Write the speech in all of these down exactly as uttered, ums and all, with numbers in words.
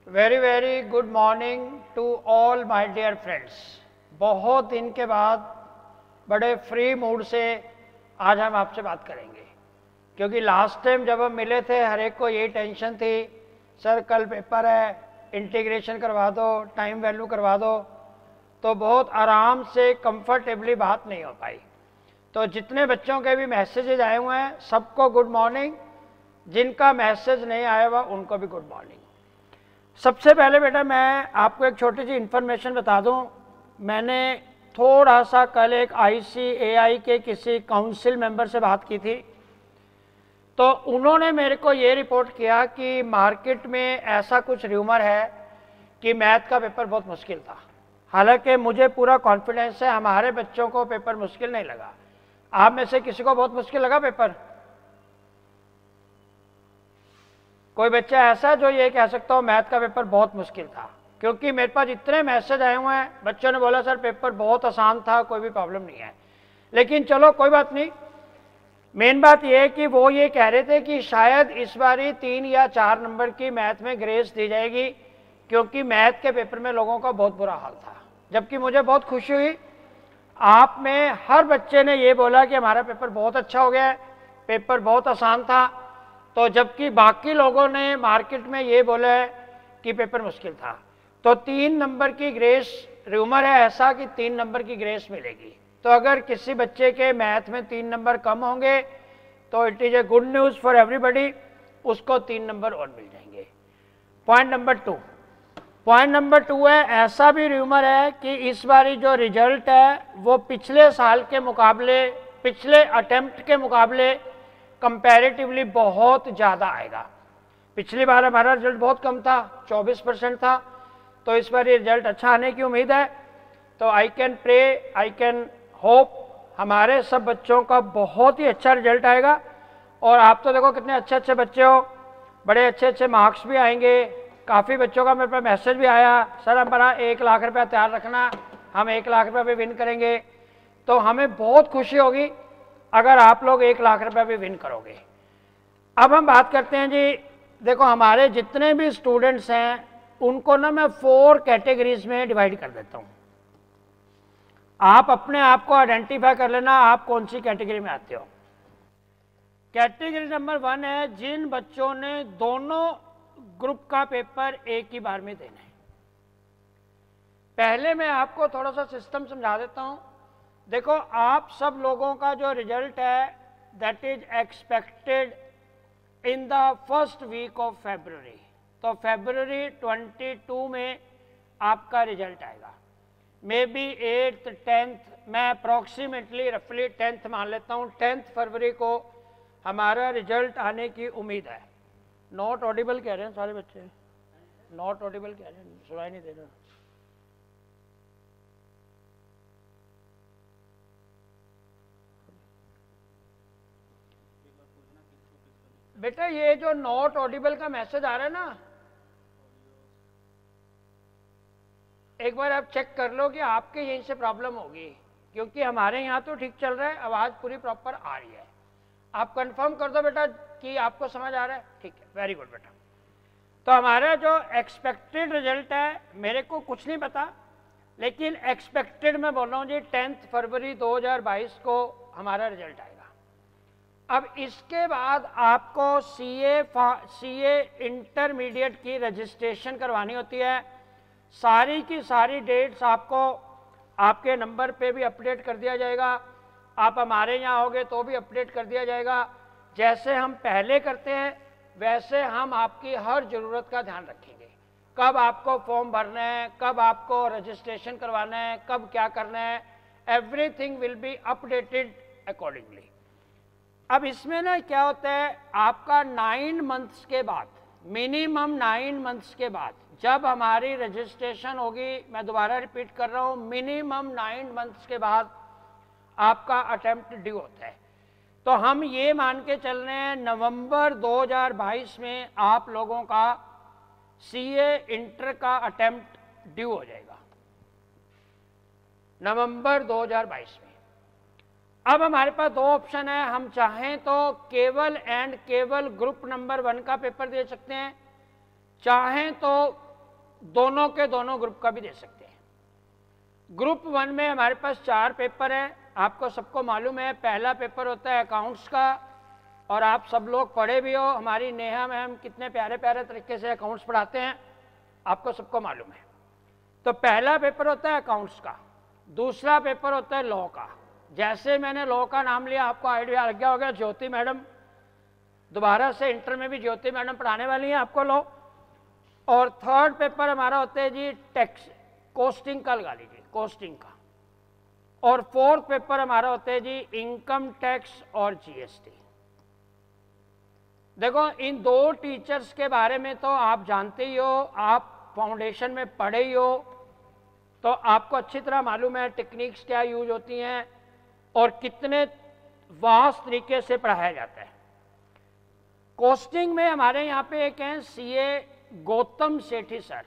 Very very good morning to all my dear friends. बहुत दिन के बाद बड़े फ्री मूड से आज हम आपसे बात करेंगे, क्योंकि लास्ट टाइम जब हम मिले थे हर एक को यही टेंशन थी, सर कल पेपर है, इंटीग्रेशन करवा दो, टाइम वैल्यू करवा दो। तो बहुत आराम से कंफर्टेबली बात नहीं हो पाई। तो जितने बच्चों के भी मैसेजेज आए हुए हैं सबको गुड मॉर्निंग, जिनका मैसेज नहीं आया हुआ उनको भी गुड मॉर्निंग। सबसे पहले बेटा मैं आपको एक छोटी सी इन्फॉर्मेशन बता दूं। मैंने थोड़ा सा कल एक आईसीएआई के किसी काउंसिल मेंबर से बात की थी, तो उन्होंने मेरे को ये रिपोर्ट किया कि मार्केट में ऐसा कुछ र्यूमर है कि मैथ का पेपर बहुत मुश्किल था। हालांकि मुझे पूरा कॉन्फिडेंस है हमारे बच्चों को पेपर मुश्किल नहीं लगा। आप में से किसी को बहुत मुश्किल लगा पेपर? कोई बच्चा ऐसा जो ये कह सकता हो मैथ का पेपर बहुत मुश्किल था? क्योंकि मेरे पास इतने मैसेज आए हुए हैं, बच्चों ने बोला सर पेपर बहुत आसान था, कोई भी प्रॉब्लम नहीं है। लेकिन चलो कोई बात नहीं, मेन बात यह है कि वो ये कह रहे थे कि शायद इस बारी तीन या चार नंबर की मैथ में ग्रेस दी जाएगी, क्योंकि मैथ के पेपर में लोगों का बहुत बुरा हाल था। जबकि मुझे बहुत खुशी हुई, आप में हर बच्चे ने ये बोला कि हमारा पेपर बहुत अच्छा हो गया है, पेपर बहुत आसान था। तो जबकि बाकी लोगों ने मार्केट में ये बोला है कि पेपर मुश्किल था। तो तीन नंबर की ग्रेस र्यूमर है ऐसा कि तीन नंबर की ग्रेस मिलेगी। तो अगर किसी बच्चे के मैथ में तीन नंबर कम होंगे तो it is a good news for everybody, उसको तीन नंबर और मिल जाएंगे। Point number two point number two है, ऐसा भी र्यूमर है कि इस बारी जो रिजल्ट है वो पिछले साल के मुकाबले, पिछले अटेम्प्ट के मुकाबले कंपैरेटिवली बहुत ज़्यादा आएगा। पिछली बार हमारा रिजल्ट बहुत कम था, चौबीस परसेंट था, तो इस बार ये रिजल्ट अच्छा आने की उम्मीद है। तो I can pray, I can hope हमारे सब बच्चों का बहुत ही अच्छा रिजल्ट आएगा। और आप तो देखो कितने अच्छे अच्छे बच्चे हो, बड़े अच्छे अच्छे मार्क्स भी आएंगे। काफ़ी बच्चों का मेरे पास मैसेज भी आया, सर हमारा एक लाख रुपया तैयार रखना, हम एक लाख रुपये भी विन करेंगे। तो हमें बहुत खुशी होगी अगर आप लोग एक लाख रुपये भी विन करोगे। अब हम बात करते हैं जी, देखो हमारे जितने भी स्टूडेंट्स हैं उनको ना मैं फोर कैटेगरीज में डिवाइड कर देता हूँ। आप अपने आप को आइडेंटिफाई कर लेना आप कौन सी कैटेगरी में आते हो। कैटेगरी नंबर वन है जिन बच्चों ने दोनों ग्रुप का पेपर एक ही बार में देना है। पहले मैं आपको थोड़ा सा सिस्टम समझा देता हूँ। देखो आप सब लोगों का जो रिजल्ट है that is expected in the first week of February. तो फरवरी बाईस में आपका रिजल्ट आएगा। मे बी एट्थ टेंथ, मैं अप्रॉक्सीमेटली रफली टेंथ मान लेता हूँ, टेंथ फरवरी को हमारा रिजल्ट आने की उम्मीद है। नॉट ऑडिबल कह रहे हैं सारे बच्चे, नॉट ऑडिबल कह रहे हैं, सुनाई नहीं दे रहा। बेटा ये जो नॉट ऑडिबल का मैसेज आ रहा है ना, एक बार आप चेक कर लो कि आपके यहीं से प्रॉब्लम होगी, क्योंकि हमारे यहाँ तो ठीक चल रहा है, आवाज़ पूरी प्रॉपर आ रही है। आप कंफर्म कर दो बेटा कि आपको समझ आ रहा है। ठीक है, वेरी गुड बेटा। तो हमारा जो एक्सपेक्टेड रिजल्ट है, मेरे को कुछ नहीं पता, लेकिन एक्सपेक्टेड मैं बोल रहा हूँ जी टेंथ फरवरी दो हज़ार बाईस को हमारा रिजल्ट आएगा। अब इसके बाद आपको सीए सीए इंटरमीडिएट की रजिस्ट्रेशन करवानी होती है। सारी की सारी डेट्स आपको आपके नंबर पे भी अपडेट कर दिया जाएगा। आप हमारे यहाँ होगे तो भी अपडेट कर दिया जाएगा। जैसे हम पहले करते हैं वैसे हम आपकी हर ज़रूरत का ध्यान रखेंगे। कब आपको फॉर्म भरना है, कब आपको रजिस्ट्रेशन करवाना है, कब क्या करना है, everything will be updated accordingly. अब इसमें ना क्या होता है, आपका नाइन मंथ्स के बाद, मिनिमम नाइन मंथ्स के बाद जब हमारी रजिस्ट्रेशन होगी, मैं दोबारा रिपीट कर रहा हूँ, मिनिमम नाइन मंथ्स के बाद आपका अटेम्प्ट ड्यू होता है। तो हम ये मान के चल रहे हैं नवंबर दो हज़ार बाईस में आप लोगों का सीए इंटर का अटेम्प्ट ड्यू हो जाएगा, नवंबर दो हज़ार बाईस में। अब हमारे पास दो ऑप्शन है, हम चाहें तो केवल एंड केवल ग्रुप नंबर वन का पेपर दे सकते हैं, चाहें तो दोनों के दोनों ग्रुप का भी दे सकते हैं। ग्रुप वन में हमारे पास चार पेपर हैं, आपको सबको मालूम है। पहला पेपर होता है अकाउंट्स का, और आप सब लोग पढ़े भी हो, हमारी नेहा मैम कितने प्यारे प्यारे तरीके से अकाउंट्स पढ़ाते हैं, आपको सबको मालूम है। तो पहला पेपर होता है अकाउंट्स का, दूसरा पेपर होता है लॉ का। जैसे मैंने लॉ का नाम लिया आपको आइडिया लग गया होगा, ज्योति मैडम दोबारा से इंटर में भी ज्योति मैडम पढ़ाने वाली हैं आपको लॉ। और थर्ड पेपर हमारा होता है जी टैक्स, कॉस्टिंग का लगा लीजिए, कॉस्टिंग का। और फोर्थ पेपर हमारा होता है जी इनकम टैक्स और जीएसटी। देखो इन दो टीचर्स के बारे में तो आप जानते ही हो, आप फाउंडेशन में पढ़े ही हो, तो आपको अच्छी तरह मालूम है टेक्निक्स क्या यूज होती हैं और कितने वास्ट तरीके से पढ़ाया जाता है। कॉस्टिंग में हमारे यहाँ पे एक हैं सीए गौतम सेठी सर।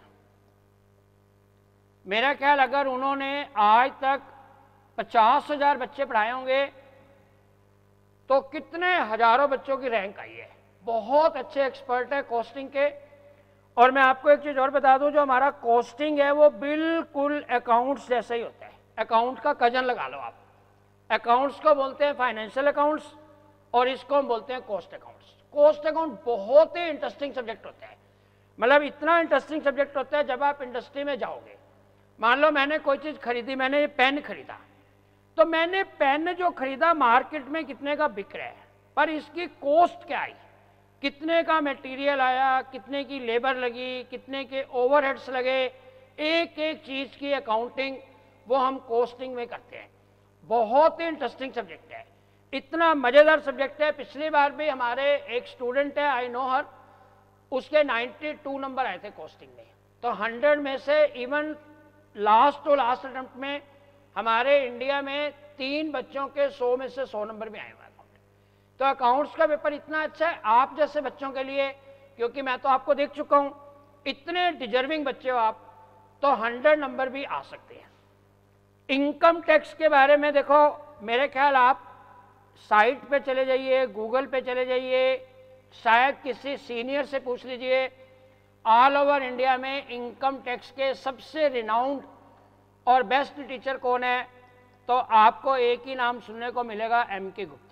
मेरा ख्याल अगर उन्होंने आज तक पचास हजार बच्चे पढ़ाए होंगे तो कितने हजारों बच्चों की रैंक आई है। बहुत अच्छे एक्सपर्ट है कॉस्टिंग के। और मैं आपको एक चीज और बता दूं, जो हमारा कॉस्टिंग है वो बिल्कुल अकाउंट्स जैसा ही होता है। अकाउंट का कजन लगा लो आप। अकाउंट्स को बोलते हैं फाइनेंशियल अकाउंट्स और इसको हम बोलते हैं कॉस्ट अकाउंट्स। कॉस्ट अकाउंट बहुत ही इंटरेस्टिंग सब्जेक्ट होता है, मतलब इतना इंटरेस्टिंग सब्जेक्ट होता है जब आप इंडस्ट्री में जाओगे। मान लो मैंने कोई चीज खरीदी, मैंने ये पेन खरीदा, तो मैंने पेन जो खरीदा मार्केट में कितने का बिक रहा है, पर इसकी कॉस्ट क्या आई, कितने का मटेरियल आया, कितने की लेबर लगी, कितने के ओवरहेड्स लगे, एक एक चीज की अकाउंटिंग वो हम कॉस्टिंग में करते हैं। बहुत ही इंटरेस्टिंग सब्जेक्ट है, इतना मजेदार सब्जेक्ट है। पिछली बार भी हमारे एक स्टूडेंट है, आई नो हर, उसके बानवे नंबर आए थे कॉस्टिंग में। तो हंड्रेड में से even last two last attempt में हमारे इंडिया में तीन बच्चों के सौ में से सौ नंबर भी आए हुए। तो अकाउंट्स का पेपर इतना अच्छा है आप जैसे बच्चों के लिए, क्योंकि मैं तो आपको देख चुका हूं, इतने डिजर्विंग बच्चे हो आप, तो हंड्रेड नंबर भी आ सकते हैं। इनकम टैक्स के बारे में देखो, मेरे ख्याल आप साइट पे चले जाइए, गूगल पे चले जाइए, शायद किसी सीनियर से पूछ लीजिए, ऑल ओवर इंडिया में इनकम टैक्स के सबसे रिनाउंड और बेस्ट टीचर कौन है, तो आपको एक ही नाम सुनने को मिलेगा, एम के गुप्ता।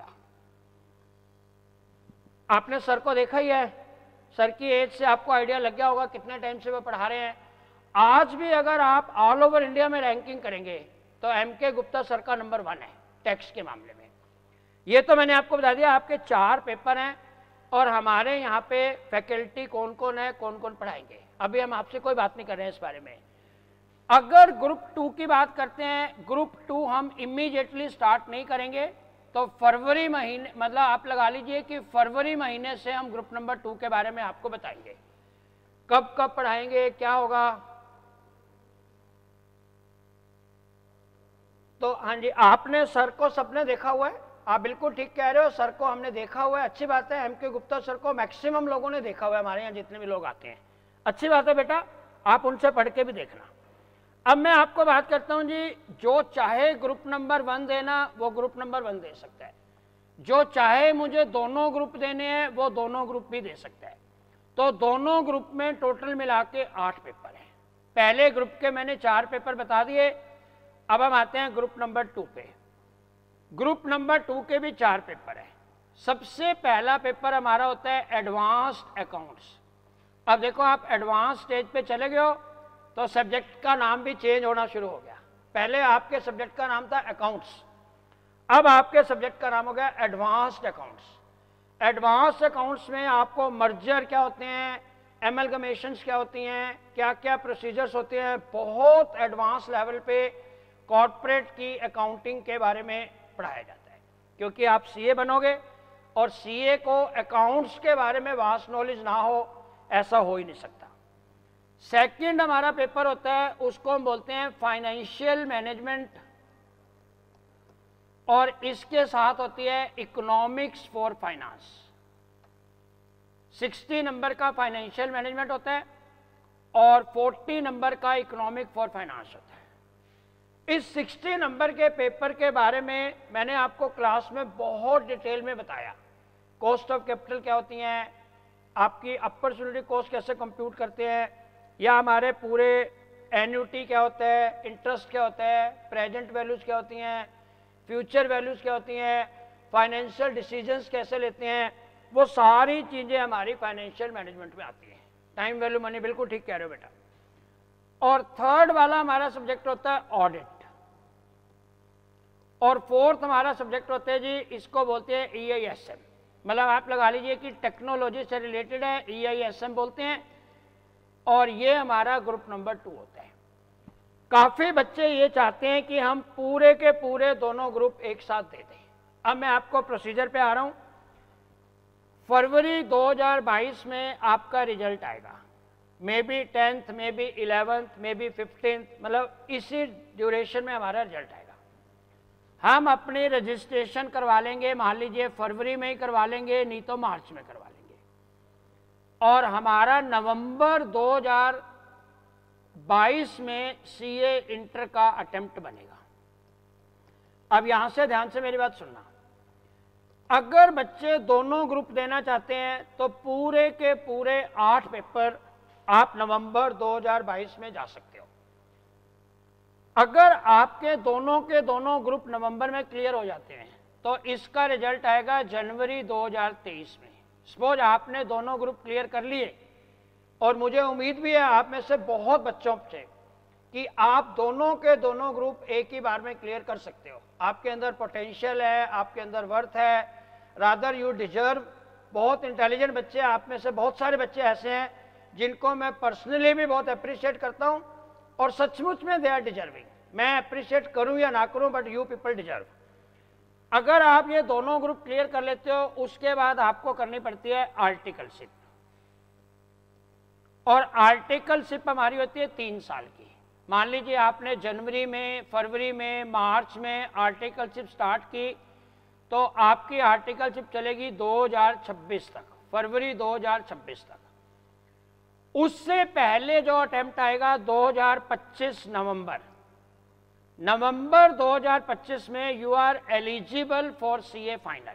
आपने सर को देखा ही है, सर की एज से आपको आइडिया लग गया होगा कितने टाइम से वो पढ़ा रहे हैं। आज भी अगर आप ऑल ओवर इंडिया में रैंकिंग करेंगे तो एम के गुप्ता सर का नंबर वन है टैक्स के मामले में। ये तो मैंने आपको बता दिया, आपके चार पेपर हैं और हमारे यहाँ पे फैकल्टी कौन कौन है, कौन कौन पढ़ाएंगे, अभी हम आपसे कोई बात नहीं कर रहे हैं इस बारे में। अगर ग्रुप टू की बात करते हैं, ग्रुप टू हम इमीडिएटली स्टार्ट नहीं करेंगे, तो फरवरी महीने, मतलब आप लगा लीजिए कि फरवरी महीने से हम ग्रुप नंबर टू के बारे में आपको बताएंगे, कब कब पढ़ाएंगे, क्या होगा। तो हाँ जी, आपने सर को सबने देखा हुआ है, आप बिल्कुल ठीक कह रहे हो, सर को हमने देखा हुआ है, अच्छी बात है। एम के गुप्ता सर को मैक्सिमम लोगों ने देखा हुआ है, हमारे यहाँ जितने भी लोग आते हैं, अच्छी बात है बेटा, आप उनसे पढ़ के भी देखना। अब मैं आपको बात करता हूं जी, जो चाहे ग्रुप नंबर वन देना वो ग्रुप नंबर वन दे सकता है, जो चाहे मुझे दोनों ग्रुप देने हैं वो दोनों ग्रुप भी दे सकता है। तो दोनों ग्रुप में टोटल मिला के आठ पेपर हैं। पहले ग्रुप के मैंने चार पेपर बता दिए, अब हम आते हैं ग्रुप नंबर टू पे। ग्रुप नंबर टू के भी चार पेपर हैं। सबसे पहला पेपर हमारा होता है एडवांस्ड अकाउंट्स। अब देखो आप एडवांस स्टेज पे चले गए हो तो सब्जेक्ट का नाम भी चेंज होना शुरू हो गया। पहले आपके सब्जेक्ट का नाम था अकाउंट्स, अब आपके सब्जेक्ट का नाम हो गया एडवांस्ड अकाउंट्स। एडवांस्ड अकाउंट्स में आपको मर्जर क्या होते हैं, एमलगमेशंस क्या होती हैं, क्या क्या प्रोसीजर्स होते हैं, बहुत एडवांस लेवल पे कॉर्पोरेट की अकाउंटिंग के बारे में पढ़ाया जाता है। क्योंकि आप सीए बनोगे और सीए को अकाउंट्स के बारे में वास्ट नॉलेज ना हो, ऐसा हो ही नहीं सकता। सेकंड हमारा पेपर होता है, उसको हम बोलते हैं फाइनेंशियल मैनेजमेंट, और इसके साथ होती है इकोनॉमिक्स फॉर फाइनेंस। साठ नंबर का फाइनेंशियल मैनेजमेंट होता है और चालीस नंबर का इकोनॉमिक फॉर फाइनेंस होता है। इस साठ नंबर के पेपर के बारे में मैंने आपको क्लास में बहुत डिटेल में बताया। कॉस्ट ऑफ कैपिटल क्या होती हैं, आपकी अपॉर्चुनिटी कॉस्ट कैसे कंप्यूट करते हैं, या हमारे पूरे एन्युटी क्या होता है, इंटरेस्ट क्या होता है, प्रेजेंट वैल्यूज क्या होती हैं, फ्यूचर वैल्यूज क्या होती हैं, फाइनेंशियल डिसीजंस कैसे लेते हैं, वो सारी चीज़ें हमारी फाइनेंशियल मैनेजमेंट में आती हैं। टाइम वैल्यू मनी, बिल्कुल ठीक कह रहे हो बेटा। और थर्ड वाला हमारा सब्जेक्ट होता है ऑडिट, और फोर्थ हमारा सब्जेक्ट होता है जी, इसको बोलते हैं ई आई एस एम, मतलब आप लगा लीजिए कि टेक्नोलॉजी से रिलेटेड है, ई आई एस एम बोलते हैं, और ये हमारा ग्रुप नंबर टू होता है। काफ़ी बच्चे ये चाहते हैं कि हम पूरे के पूरे दोनों ग्रुप एक साथ दे दें। अब मैं आपको प्रोसीजर पे आ रहा हूँ। फरवरी दो हज़ार बाईस में आपका रिजल्ट आएगा, may be tenth, may be eleventh, may be fifteenth, मतलब इसी ड्यूरेशन में हमारा रिजल्ट आएगा। हम अपनी रजिस्ट्रेशन करवा लेंगे, मान लीजिए फरवरी में ही करवा लेंगे, नहीं तो मार्च में करवा लेंगे, और हमारा नवंबर दो हज़ार बाईस में सीए इंटर का अटेम्प्ट बनेगा। अब यहां से ध्यान से मेरी बात सुनना, अगर बच्चे दोनों ग्रुप देना चाहते हैं तो पूरे के पूरे आठ पेपर आप नवंबर दो हज़ार बाईस में जा सकते हो। अगर आपके दोनों के दोनों ग्रुप नवंबर में क्लियर हो जाते हैं तो इसका रिजल्ट आएगा जनवरी दो हज़ार तेईस में। सपोज आपने दोनों ग्रुप क्लियर कर लिए, और मुझे उम्मीद भी है आप में से बहुत बच्चों से कि आप दोनों के दोनों ग्रुप एक ही बार में क्लियर कर सकते हो। आपके अंदर पोटेंशियल है, आपके अंदर वर्थ है, रादर यू डिजर्व। बहुत इंटेलिजेंट बच्चे, आप में से बहुत सारे बच्चे ऐसे हैं जिनको मैं पर्सनली भी बहुत अप्रिशिएट करता हूं, और सचमुच में दे आर डिजर्विंग। मैं अप्रिशिएट करूं या ना करूं, बट यू पीपल डिजर्व। अगर आप ये दोनों ग्रुप क्लियर कर लेते हो, उसके बाद आपको करनी पड़ती है आर्टिकलशिप, और आर्टिकलशिप हमारी होती है तीन साल की। मान लीजिए आपने जनवरी में, फरवरी में, मार्च में आर्टिकलशिप स्टार्ट की, तो आपकी आर्टिकलशिप चलेगी दो हज़ार छब्बीस तक, फरवरी दो हज़ार छब्बीस तक। उससे पहले जो अटेम्प्ट आएगा दो हज़ार पच्चीस नवंबर, नवंबर दो हज़ार पच्चीस में you are eligible for CA final.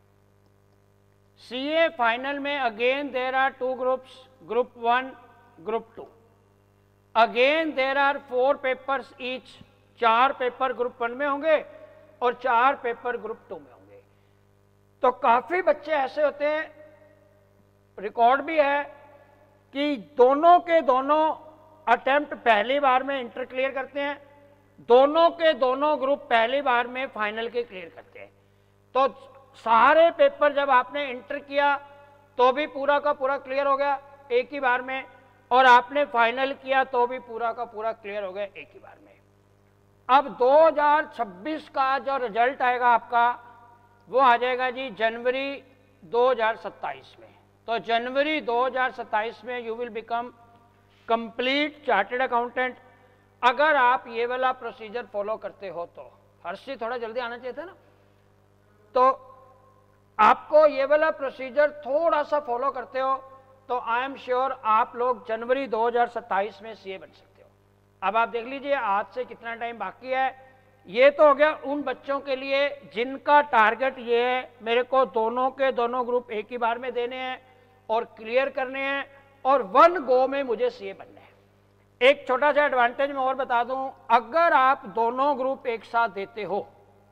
CA final में again there are two groups, group one, group two. Again there are four papers each, चार पेपर ग्रुप वन में होंगे और चार पेपर ग्रुप टू में होंगे। तो काफी बच्चे ऐसे होते हैं, रिकॉर्ड भी है, कि दोनों के दोनों अटेम्प्ट पहली बार में इंटर क्लियर करते हैं, दोनों के दोनों ग्रुप पहली बार में फाइनल के क्लियर करते हैं। तो सारे पेपर जब आपने इंटर किया तो भी पूरा का पूरा क्लियर हो गया एक ही बार में, और आपने फाइनल किया तो भी पूरा का पूरा क्लियर हो गया एक ही बार में। अब दो हज़ार छब्बीस का जो रिजल्ट आएगा आपका, वो आ जाएगा जी जनवरी दो हज़ार सत्ताईस में। तो जनवरी दो हज़ार सत्ताईस में you will become complete chartered accountant. अगर आप ये वाला प्रोसीजर फॉलो करते हो तो, हर्षी थोड़ा जल्दी आना चाहिए था ना, तो आपको ये वाला प्रोसीजर थोड़ा सा फॉलो करते हो तो आई एम श्योर आप लोग जनवरी दो हज़ार सत्ताईस में सीए बन सकते हो। अब आप देख लीजिए आज से कितना टाइम बाकी है। ये तो हो गया उन बच्चों के लिए जिनका टारगेट ये है, मेरे को दोनों के दोनों ग्रुप एक ही बार में देने हैं और क्लियर करने हैं, और वन गो में मुझे सीए बनना है। एक छोटा सा एडवांटेज मैं और बता दूं, अगर आप दोनों ग्रुप एक साथ देते हो,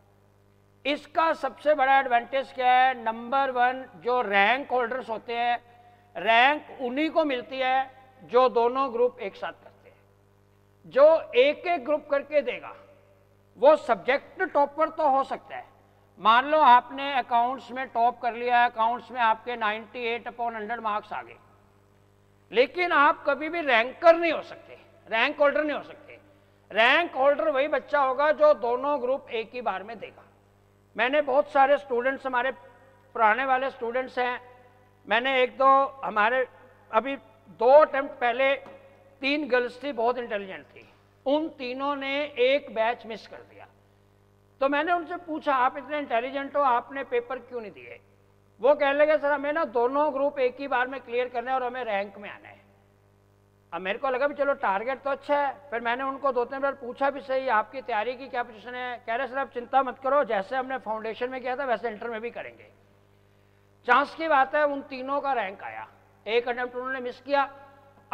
इसका सबसे बड़ा एडवांटेज क्या है, नंबर वन, जो रैंक होल्डर्स होते हैं, रैंक उन्हीं को मिलती है जो दोनों ग्रुप एक साथ करते हैं। जो एक एक ग्रुप करके देगा वो सब्जेक्ट टॉपर तो हो सकता है। मान लो आपने अकाउंट्स में टॉप कर लिया, अकाउंट्स में आपके अट्ठानवे अपॉन हंड्रेड मार्क्स आ गए, लेकिन आप कभी भी रैंकर नहीं हो सकते, रैंक होल्डर नहीं हो सकते। रैंक होल्डर वही बच्चा होगा जो दोनों ग्रुप एक ही बार में देगा। मैंने बहुत सारे स्टूडेंट्स, हमारे पुराने वाले स्टूडेंट्स हैं, मैंने एक दो हमारे अभी दो अटेम्प्ट पहले तीन गर्ल्स थी, बहुत इंटेलिजेंट थी, उन तीनों ने एक बैच मिस कर दिया। तो मैंने उनसे पूछा, आप इतने इंटेलिजेंट हो, आपने पेपर क्यों नहीं दिए? वो कहने लगे, सर हमें ना दोनों ग्रुप एक ही बार में क्लियर करना है और हमें रैंक में आना है। अब मेरे को लगा भी चलो टारगेट तो अच्छा है। फिर मैंने उनको दो तीन बार पूछा भी, सही आपकी तैयारी की क्या पोजीशन है? कह रहे सर आप चिंता मत करो, जैसे हमने फाउंडेशन में किया था वैसे इंटर में भी करेंगे। चांस की बात है उन तीनों का रैंक आया, एक अटेम्प्ट उन्होंने मिस किया।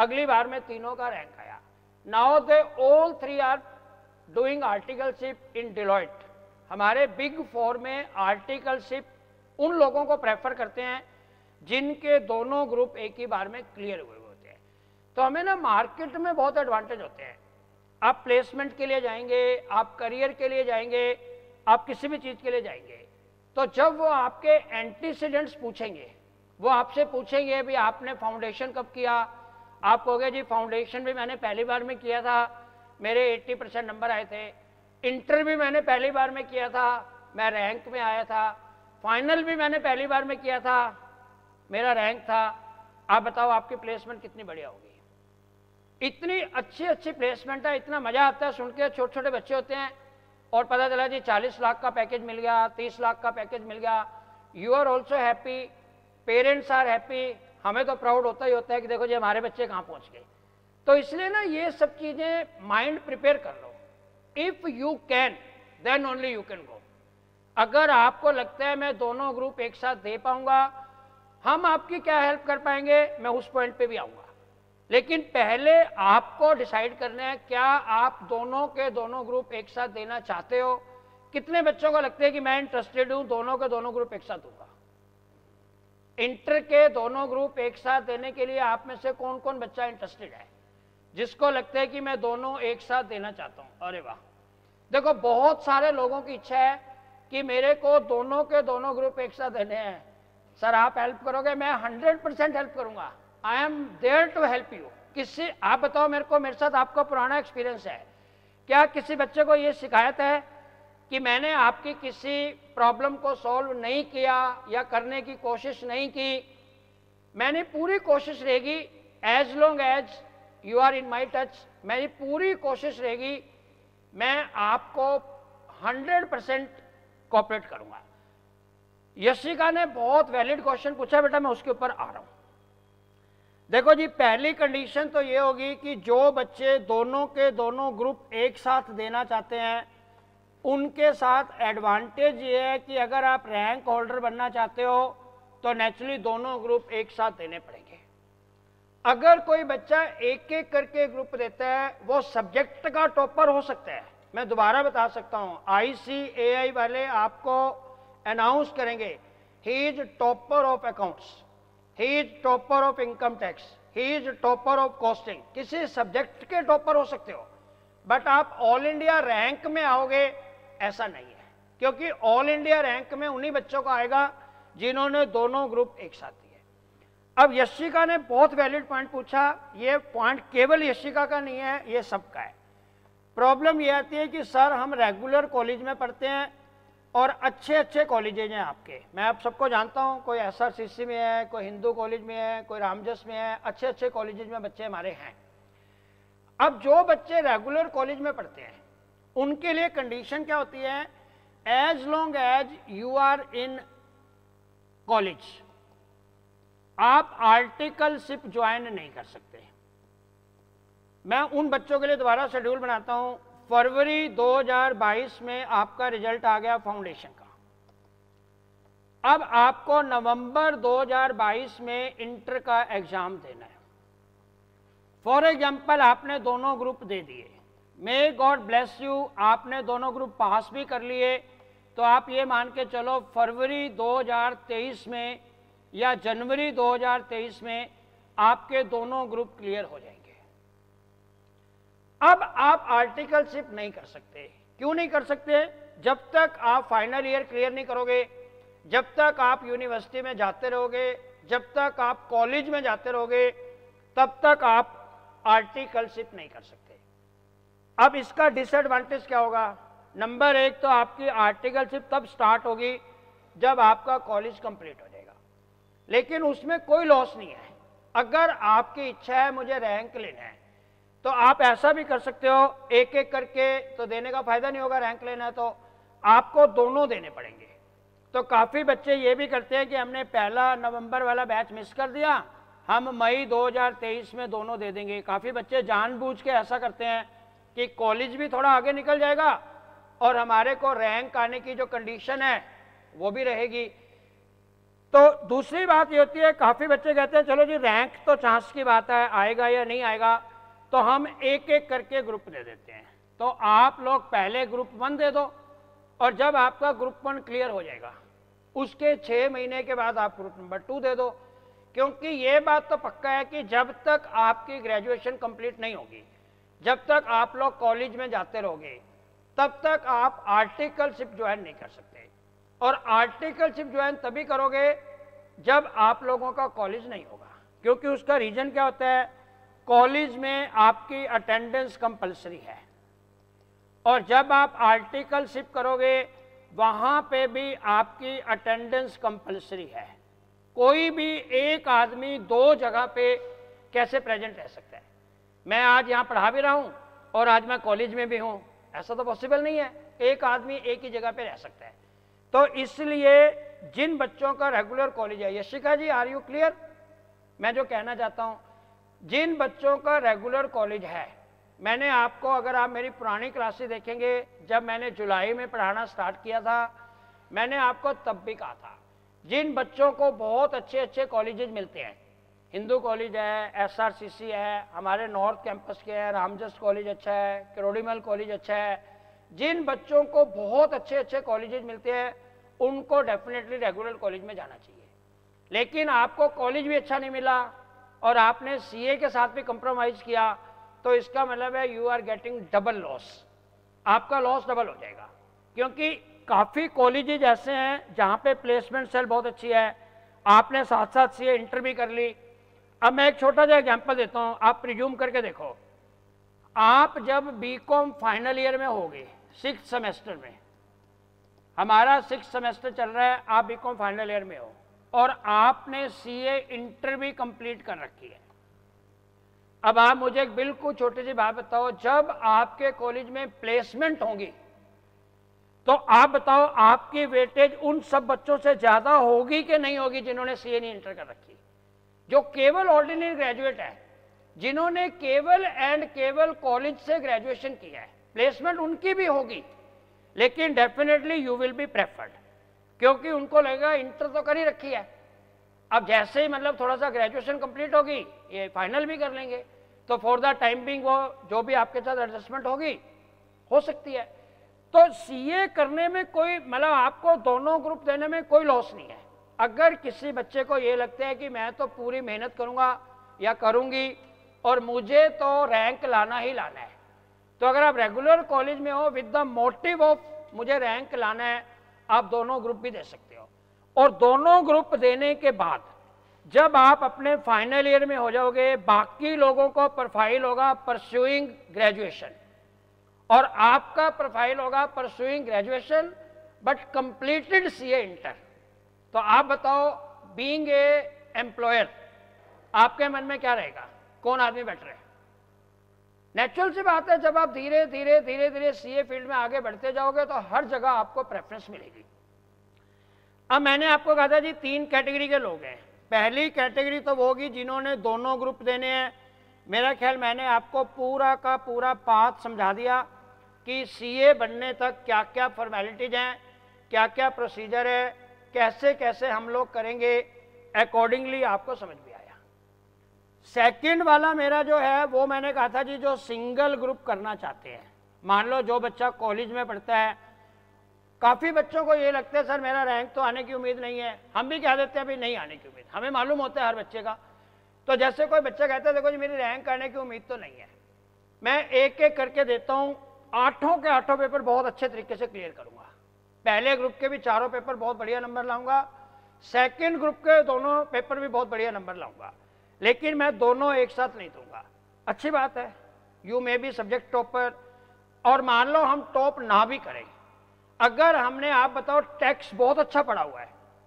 अगली बार में तीनों का रैंक आया। Now they all three are doing articleship in Deloitte. हमारे बिग फोर में आर्टिकलशिप उन लोगों को प्रेफर करते हैं जिनके दोनों ग्रुप एक ही बार में क्लियर हुए होते हैं। तो हमें ना मार्केट में बहुत एडवांटेज होते हैं। आप प्लेसमेंट के लिए जाएंगे, आप करियर के लिए जाएंगे, आप किसी भी चीज़ के लिए जाएंगे, तो जब वो आपके एंटीसीडेंट्स पूछेंगे, वो आपसे पूछेंगे भी आपने फाउंडेशन कब किया, आप कहोगे जी फाउंडेशन भी मैंने पहली बार में किया था, मेरे अस्सी परसेंट नंबर आए थे, इंटर भी मैंने पहली बार में किया था, मैं रैंक में आया था, फाइनल भी मैंने पहली बार में किया था, मेरा रैंक था, आप बताओ आपकी प्लेसमेंट कितनी बढ़िया होगी। इतनी अच्छी अच्छी प्लेसमेंट है, इतना मजा आता है सुन के। छोटे छोटे बच्चे होते हैं और पता चला जी चालीस लाख का पैकेज मिल गया, तीस लाख का पैकेज मिल गया, you are also happy, parents are happy, हमें तो प्राउड होता ही होता है कि देखो जी हमारे बच्चे कहाँ पहुंच गए। तो इसलिए ना ये सब चीजें माइंड प्रिपेयर कर लो। If you can then only you can go. अगर आपको लगता है मैं दोनों ग्रुप एक साथ दे पाऊंगा, हम आपकी क्या हेल्प कर पाएंगे, मैं उस पॉइंट पे भी आऊंगा। लेकिन पहले आपको डिसाइड करना है क्या आप दोनों के दोनों ग्रुप एक साथ देना चाहते हो। कितने बच्चों को लगता है कि मैं इंटरेस्टेड हूं दोनों के दोनों ग्रुप एक साथ दूंगा। इंटर के दोनों ग्रुप एक साथ देने के लिए आप में से कौन कौन बच्चा इंटरेस्टेड है, जिसको लगता है कि मैं दोनों एक साथ देना चाहता हूं। अरे वाह, देखो बहुत सारे लोगों की इच्छा है कि मेरे को दोनों के दोनों ग्रुप एक साथ देने हैं। सर आप हेल्प करोगे, मैं हंड्रेड परसेंट हेल्प करूंगा, I am there to help you. किसी आप बताओ मेरे को, मेरे साथ आपका पुराना एक्सपीरियंस है क्या, किसी बच्चे को ये शिकायत है कि मैंने आपकी किसी प्रॉब्लम को सॉल्व नहीं किया या करने की कोशिश नहीं की? मैंने पूरी कोशिश रहेगी, as long as you are in my touch, मेरी पूरी कोशिश रहेगी, मैं आपको हंड्रेड परसेंट कोऑपरेट करूंगा। यशिका ने बहुत वैलिड क्वेश्चन पूछा, बेटा मैं उसके ऊपर आ रहा हूं। देखो जी पहली कंडीशन तो ये होगी कि जो बच्चे दोनों के दोनों ग्रुप एक साथ देना चाहते हैं उनके साथ एडवांटेज ये है कि अगर आप रैंक होल्डर बनना चाहते हो तो नेचुरली दोनों ग्रुप एक साथ देने पड़ेंगे। अगर कोई बच्चा एक एक करके ग्रुप देता है वो सब्जेक्ट का टॉपर हो सकता है। मैं दोबारा बता सकता हूं, आईसीएआई वाले आपको अनाउंस करेंगे he is topper of accounts, he is topper of income tax, he is topper of costing. किसी सब्जेक्ट के टॉपर हो सकते हो, बट आप ऑल इंडिया रैंक में आओगे ऐसा नहीं है, क्योंकि ऑल इंडिया रैंक में उन्हीं बच्चों को आएगा जिन्होंने दोनों ग्रुप एक साथ दिए। अब यशिका ने बहुत वैलिड पॉइंट पूछा, ये पॉइंट केवल यशिका का नहीं है, ये सबका है। प्रॉब्लम ये आती है कि सर हम रेगुलर कॉलेज में पढ़ते हैं और अच्छे अच्छे कॉलेजेज हैं आपके, मैं आप सबको जानता हूं, कोई एसआरसीसी में है, कोई हिंदू कॉलेज में है, कोई रामजस में है, अच्छे अच्छे कॉलेजेज में बच्चे हमारे हैं। अब जो बच्चे रेगुलर कॉलेज में पढ़ते हैं उनके लिए कंडीशन क्या होती है, as long as you are in college आप आर्टिकलशिप ज्वाइन नहीं कर सकते। मैं उन बच्चों के लिए दोबारा शेड्यूल बनाता हूं। फरवरी दो हज़ार बाईस में आपका रिजल्ट आ गया फाउंडेशन का, अब आपको नवंबर दो हज़ार बाईस में इंटर का एग्जाम देना है। फॉर एग्जाम्पल आपने दोनों ग्रुप दे दिए, मे गॉड ब्लेस यू, आपने दोनों ग्रुप पास भी कर लिए, तो आप ये मान के चलो फरवरी दो हज़ार तेईस में या जनवरी दो हज़ार तेईस में आपके दोनों ग्रुप क्लियर हो जाएंगे। अब आप आर्टिकलशिप नहीं कर सकते। क्यों नहीं कर सकते? जब तक आप फाइनल ईयर क्लियर नहीं करोगे, जब तक आप यूनिवर्सिटी में जाते रहोगे, जब तक आप कॉलेज में जाते रहोगे, तब तक आप आर्टिकलशिप नहीं कर सकते। अब इसका डिसएडवांटेज क्या होगा? नंबर एक तो आपकी आर्टिकलशिप तब स्टार्ट होगी जब आपका कॉलेज कंप्लीट हो जाएगा, लेकिन उसमें कोई लॉस नहीं है। अगर आपकी इच्छा है मुझे रैंक लेना है तो आप ऐसा भी कर सकते हो, एक एक करके तो देने का फायदा नहीं होगा, रैंक लेना है तो आपको दोनों देने पड़ेंगे। तो काफ़ी बच्चे ये भी करते हैं कि हमने पहला नवंबर वाला बैच मिस कर दिया, हम मई दो हज़ार तेईस में दोनों दे देंगे। काफ़ी बच्चे जानबूझ के ऐसा करते हैं कि कॉलेज भी थोड़ा आगे निकल जाएगा और हमारे को रैंक आने की जो कंडीशन है वो भी रहेगी। तो दूसरी बात ये होती है, काफ़ी बच्चे कहते हैं चलो जी रैंक तो चांस की बात है, आएगा या नहीं आएगा, तो हम एक एक करके ग्रुप दे देते हैं। तो आप लोग पहले ग्रुप वन दे दो, और जब आपका ग्रुप वन क्लियर हो जाएगा उसके छः महीने के बाद आप ग्रुप नंबर टू दे दो। क्योंकि ये बात तो पक्का है कि जब तक आपकी ग्रेजुएशन कंप्लीट नहीं होगी, जब तक आप लोग कॉलेज में जाते रहोगे, तब तक आप आर्टिकलशिप ज्वाइन नहीं कर सकते। और आर्टिकलशिप ज्वाइन तभी करोगे जब आप लोगों का कॉलेज नहीं होगा, क्योंकि उसका रीजन क्या होता है, कॉलेज में आपकी अटेंडेंस कंपलसरी है, और जब आप आर्टिकलशिप करोगे वहाँ पे भी आपकी अटेंडेंस कंपलसरी है। कोई भी एक आदमी दो जगह पे कैसे प्रेजेंट रह सकता है? मैं आज यहाँ पढ़ा भी रहा हूँ और आज मैं कॉलेज में भी हूँ, ऐसा तो पॉसिबल नहीं है। एक आदमी एक ही जगह पे रह सकता है। तो इसलिए जिन बच्चों का रेगुलर कॉलेज है, Yashika ji are you clear? मैं जो कहना चाहता हूँ, जिन बच्चों का रेगुलर कॉलेज है, मैंने आपको, अगर आप मेरी पुरानी क्लासेस देखेंगे, जब मैंने जुलाई में पढ़ाना स्टार्ट किया था, मैंने आपको तब भी कहा था जिन बच्चों को बहुत अच्छे अच्छे कॉलेजेस मिलते हैं, हिंदू कॉलेज है, एस आर सी सी है, हमारे नॉर्थ कैंपस के है, रामजस कॉलेज अच्छा है, किरोड़ीमल कॉलेज अच्छा है, जिन बच्चों को बहुत अच्छे अच्छे कॉलेजेस मिलते हैं उनको डेफिनेटली रेगुलर कॉलेज में जाना चाहिए। लेकिन आपको कॉलेज भी अच्छा नहीं मिला और आपने सी ए के साथ भी कंप्रोमाइज़ किया, तो इसका मतलब है you are getting double loss, आपका लॉस डबल हो जाएगा। क्योंकि काफ़ी कॉलेजेज ऐसे हैं जहाँ पे प्लेसमेंट सेल बहुत अच्छी है, आपने साथ साथ सी ए इंटर भी कर ली। अब मैं एक छोटा सा एग्जांपल देता हूँ, आप प्रिज्यूम करके देखो, आप जब बी कॉम फाइनल ईयर में होगे, सिक्स सेमेस्टर में, हमारा सिक्स सेमेस्टर चल रहा है, आप बी कॉम फाइनल ईयर में हो और आपने सी ए इंटर भी कंप्लीट कर रखी है। अब आप मुझे एक बिल्कुल छोटी सी बात बताओ, जब आपके कॉलेज में प्लेसमेंट होंगी तो आप बताओ आपकी वेटेज उन सब बच्चों से ज्यादा होगी कि नहीं होगी जिन्होंने सी ए नहीं इंटर कर रखी, जो केवल ऑर्डिनरी ग्रेजुएट है, जिन्होंने केवल एंड केवल कॉलेज से ग्रेजुएशन किया है। प्लेसमेंट उनकी भी होगी, लेकिन definitely you will be preferred, क्योंकि उनको लगेगा इंटर तो कर ही रखी है, अब जैसे ही मतलब थोड़ा सा ग्रेजुएशन कंप्लीट होगी ये फाइनल भी कर लेंगे, तो फॉर द टाइम बिंग वो जो भी आपके साथ एडजस्टमेंट होगी हो सकती है। तो सीए करने में कोई मतलब आपको दोनों ग्रुप देने में कोई लॉस नहीं है। अगर किसी बच्चे को ये लगता है कि मैं तो पूरी मेहनत करूंगा या करूंगी और मुझे तो रैंक लाना ही लाना है, तो अगर आप रेगुलर कॉलेज में हो विद द मोटिव ऑफ मुझे रैंक लाना है, आप दोनों ग्रुप भी दे सकते हो। और दोनों ग्रुप देने के बाद जब आप अपने फाइनल ईयर में हो जाओगे, बाकी लोगों को प्रोफाइल होगा परस्यूइंग ग्रेजुएशन और आपका प्रोफाइल होगा pursuing graduation but completed CA inter. तो आप बताओ, बीइंग ए एम्प्लॉयर आपके मन में क्या रहेगा, कौन आदमी बेटर है? नेचुरल सी बात है, जब आप धीरे धीरे धीरे धीरे सीए फील्ड में आगे बढ़ते जाओगे तो हर जगह आपको प्रेफरेंस मिलेगी। अब मैंने आपको कहा था जी तीन कैटेगरी के लोग हैं। पहली कैटेगरी तो वो होगी जिन्होंने दोनों ग्रुप देने हैं। मेरा ख्याल मैंने आपको पूरा का पूरा पाथ समझा दिया कि सीए बनने तक क्या क्या फॉर्मेलिटीज हैं, क्या क्या प्रोसीजर है, कैसे कैसे हम लोग करेंगे, अकॉर्डिंगली आपको समझ में आया। सेकंड वाला मेरा जो है वो मैंने कहा था जी जो सिंगल ग्रुप करना चाहते हैं, मान लो जो बच्चा कॉलेज में पढ़ता है, काफ़ी बच्चों को ये लगता है सर मेरा रैंक तो आने की उम्मीद नहीं है, हम भी कह देते हैं भाई नहीं आने की उम्मीद, हमें मालूम होता है हर बच्चे का। तो जैसे कोई बच्चा कहता है देखो जी मेरी रैंक आने की उम्मीद तो नहीं है, मैं एक एक करके देता हूँ, आठों के आठों पेपर बहुत अच्छे तरीके से क्लियर करूँगा। पहले ग्रुप के भी चारों पेपर बहुत बढ़िया नंबर लाऊंगा, सेकेंड ग्रुप के दोनों पेपर भी बहुत बढ़िया नंबर लाऊंगा, लेकिन मैं दोनों एक साथ नहीं दूंगा। अच्छी बात है, you may be subject topper, और मान लो हम टॉप ना भी करें, अगर हमने आप बताओ टेक्स्ट बहुत अच्छा पढ़ा हुआ है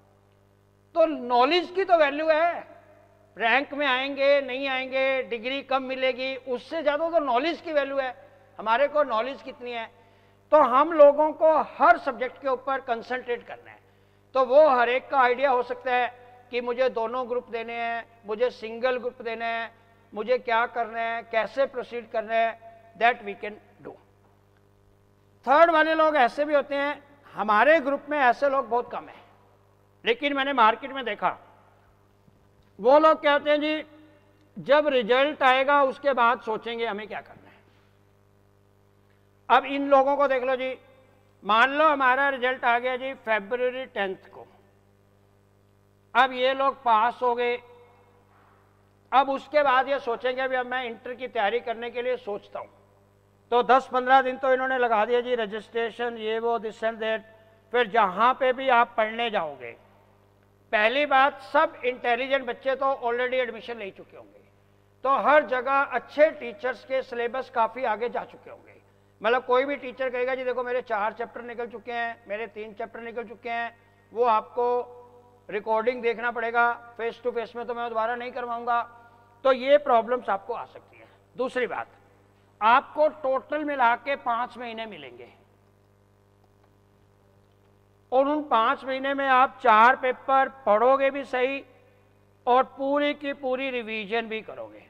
तो नॉलेज की तो वैल्यू है। रैंक में आएंगे नहीं आएंगे, डिग्री कम मिलेगी, उससे ज़्यादा तो नॉलेज की वैल्यू है। हमारे को नॉलेज कितनी है, तो हम लोगों को हर सब्जेक्ट के ऊपर कंसंट्रेट करना है। तो वो हर एक का आइडिया हो सकता है कि मुझे दोनों ग्रुप देने हैं, मुझे सिंगल ग्रुप देने हैं, मुझे क्या करना है, कैसे प्रोसीड करना है, that we can do. Third वाले लोग ऐसे भी होते हैं, हमारे ग्रुप में ऐसे लोग बहुत कम हैं, लेकिन मैंने मार्केट में देखा वो लोग कहते हैं जी जब रिजल्ट आएगा उसके बाद सोचेंगे हमें क्या करना है। अब इन लोगों को देख लो जी, मान लो हमारा रिजल्ट आ गया जी फरवरी टेंथ को, अब ये लोग पास हो गए, अब उसके बाद ये सोचेंगे अभी अब मैं इंटर की तैयारी करने के लिए सोचता हूं, तो दस पंद्रह दिन तो इन्होंने लगा दिया जी रजिस्ट्रेशन ये वो दिस एंड दैट। फिर जहां पे भी आप पढ़ने जाओगे, पहली बात सब इंटेलिजेंट बच्चे तो ऑलरेडी एडमिशन ले चुके होंगे, तो हर जगह अच्छे टीचर्स के सिलेबस काफ़ी आगे जा चुके होंगे। मतलब कोई भी टीचर कहेगा जी देखो मेरे चार चैप्टर निकल चुके हैं, मेरे तीन चैप्टर निकल चुके हैं, वो आपको रिकॉर्डिंग देखना पड़ेगा, फेस टू फेस में तो मैं दोबारा नहीं करवाऊंगा। तो ये प्रॉब्लम्स आपको आ सकती हैं। दूसरी बात, आपको टोटल मिला के पाँच महीने मिलेंगे और उन पाँच महीने में आप चार पेपर पढ़ोगे भी सही और पूरी की पूरी रिवीजन भी करोगे,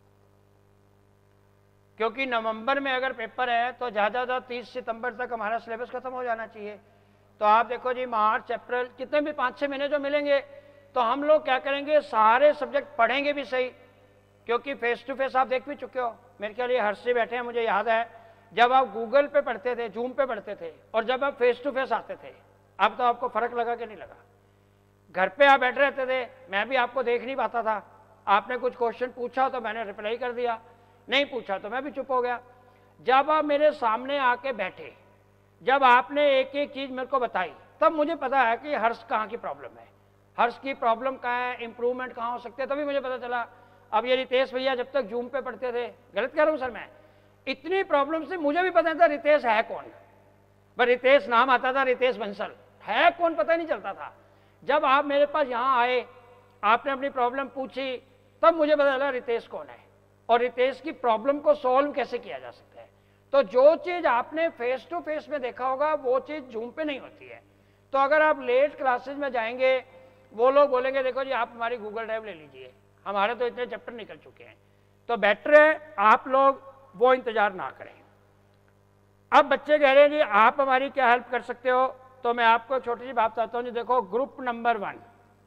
क्योंकि नवंबर में अगर पेपर है तो ज़्यादा ज़्यादा तीस सितंबर तक हमारा सिलेबस खत्म हो जाना चाहिए। तो आप देखो जी मार्च अप्रैल कितने भी पाँच छः महीने जो मिलेंगे, तो हम लोग क्या करेंगे सारे सब्जेक्ट पढ़ेंगे भी सही, क्योंकि फेस टू फेस आप देख भी चुके हो। मेरे ख्याल ये हर से बैठे हैं, मुझे याद है जब आप गूगल पे पढ़ते थे, जूम पे पढ़ते थे और जब आप फेस टू फेस आते थे, अब तो आपको फर्क लगा कि नहीं लगा? घर पे आप बैठे रहते थे, मैं भी आपको देख नहीं पाता था, आपने कुछ क्वेश्चन पूछा तो मैंने रिप्लाई कर दिया, नहीं पूछा तो मैं भी चुप हो गया। जब आप मेरे सामने आके बैठे, जब आपने एक एक चीज मेरे को बताई, तब मुझे पता है कि हर्ष कहाँ की प्रॉब्लम है, हर्ष की प्रॉब्लम कहाँ है, इंप्रूवमेंट कहाँ हो सकते हैं, तभी मुझे पता चला। अब ये रितेश भैया जब तक जूम पे पढ़ते थे, गलत कह रहा हूँ सर मैं, इतनी प्रॉब्लम से मुझे भी पता नहीं था रितेश है कौन, पर रितेश नाम आता था, रितेश बंसल है कौन पता नहीं चलता था। जब आप मेरे पास यहाँ आए, आपने अपनी प्रॉब्लम पूछी, तब मुझे पता चला रितेश कौन है और रितेश की प्रॉब्लम को सॉल्व कैसे किया जा सकता है। तो जो चीज आपने फेस टू फेस में देखा होगा वो चीज जूम पे नहीं होती है। तो अगर आप लेट क्लासेज में जाएंगे, वो लोग बोलेंगे देखो जी आप हमारी गूगल ड्राइव ले लीजिए, हमारे तो इतने चैप्टर निकल चुके हैं। तो बेटर है आप लोग वो इंतजार ना करें। अब बच्चे कह रहे हैं जी आप हमारी क्या हेल्प कर सकते हो, तो मैं आपको छोटी सी बात बताता हूं जी। देखो group number one,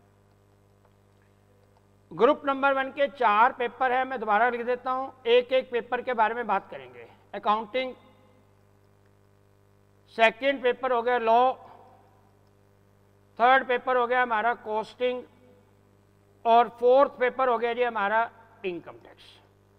group number one के चार पेपर है, मैं दोबारा लिख देता हूं, एक एक पेपर के बारे में बात करेंगे। अकाउंटिंग, सेकंड पेपर हो गया लॉ, थर्ड पेपर हो गया हमारा कॉस्टिंग और फोर्थ पेपर हो गया जी हमारा इनकम टैक्स।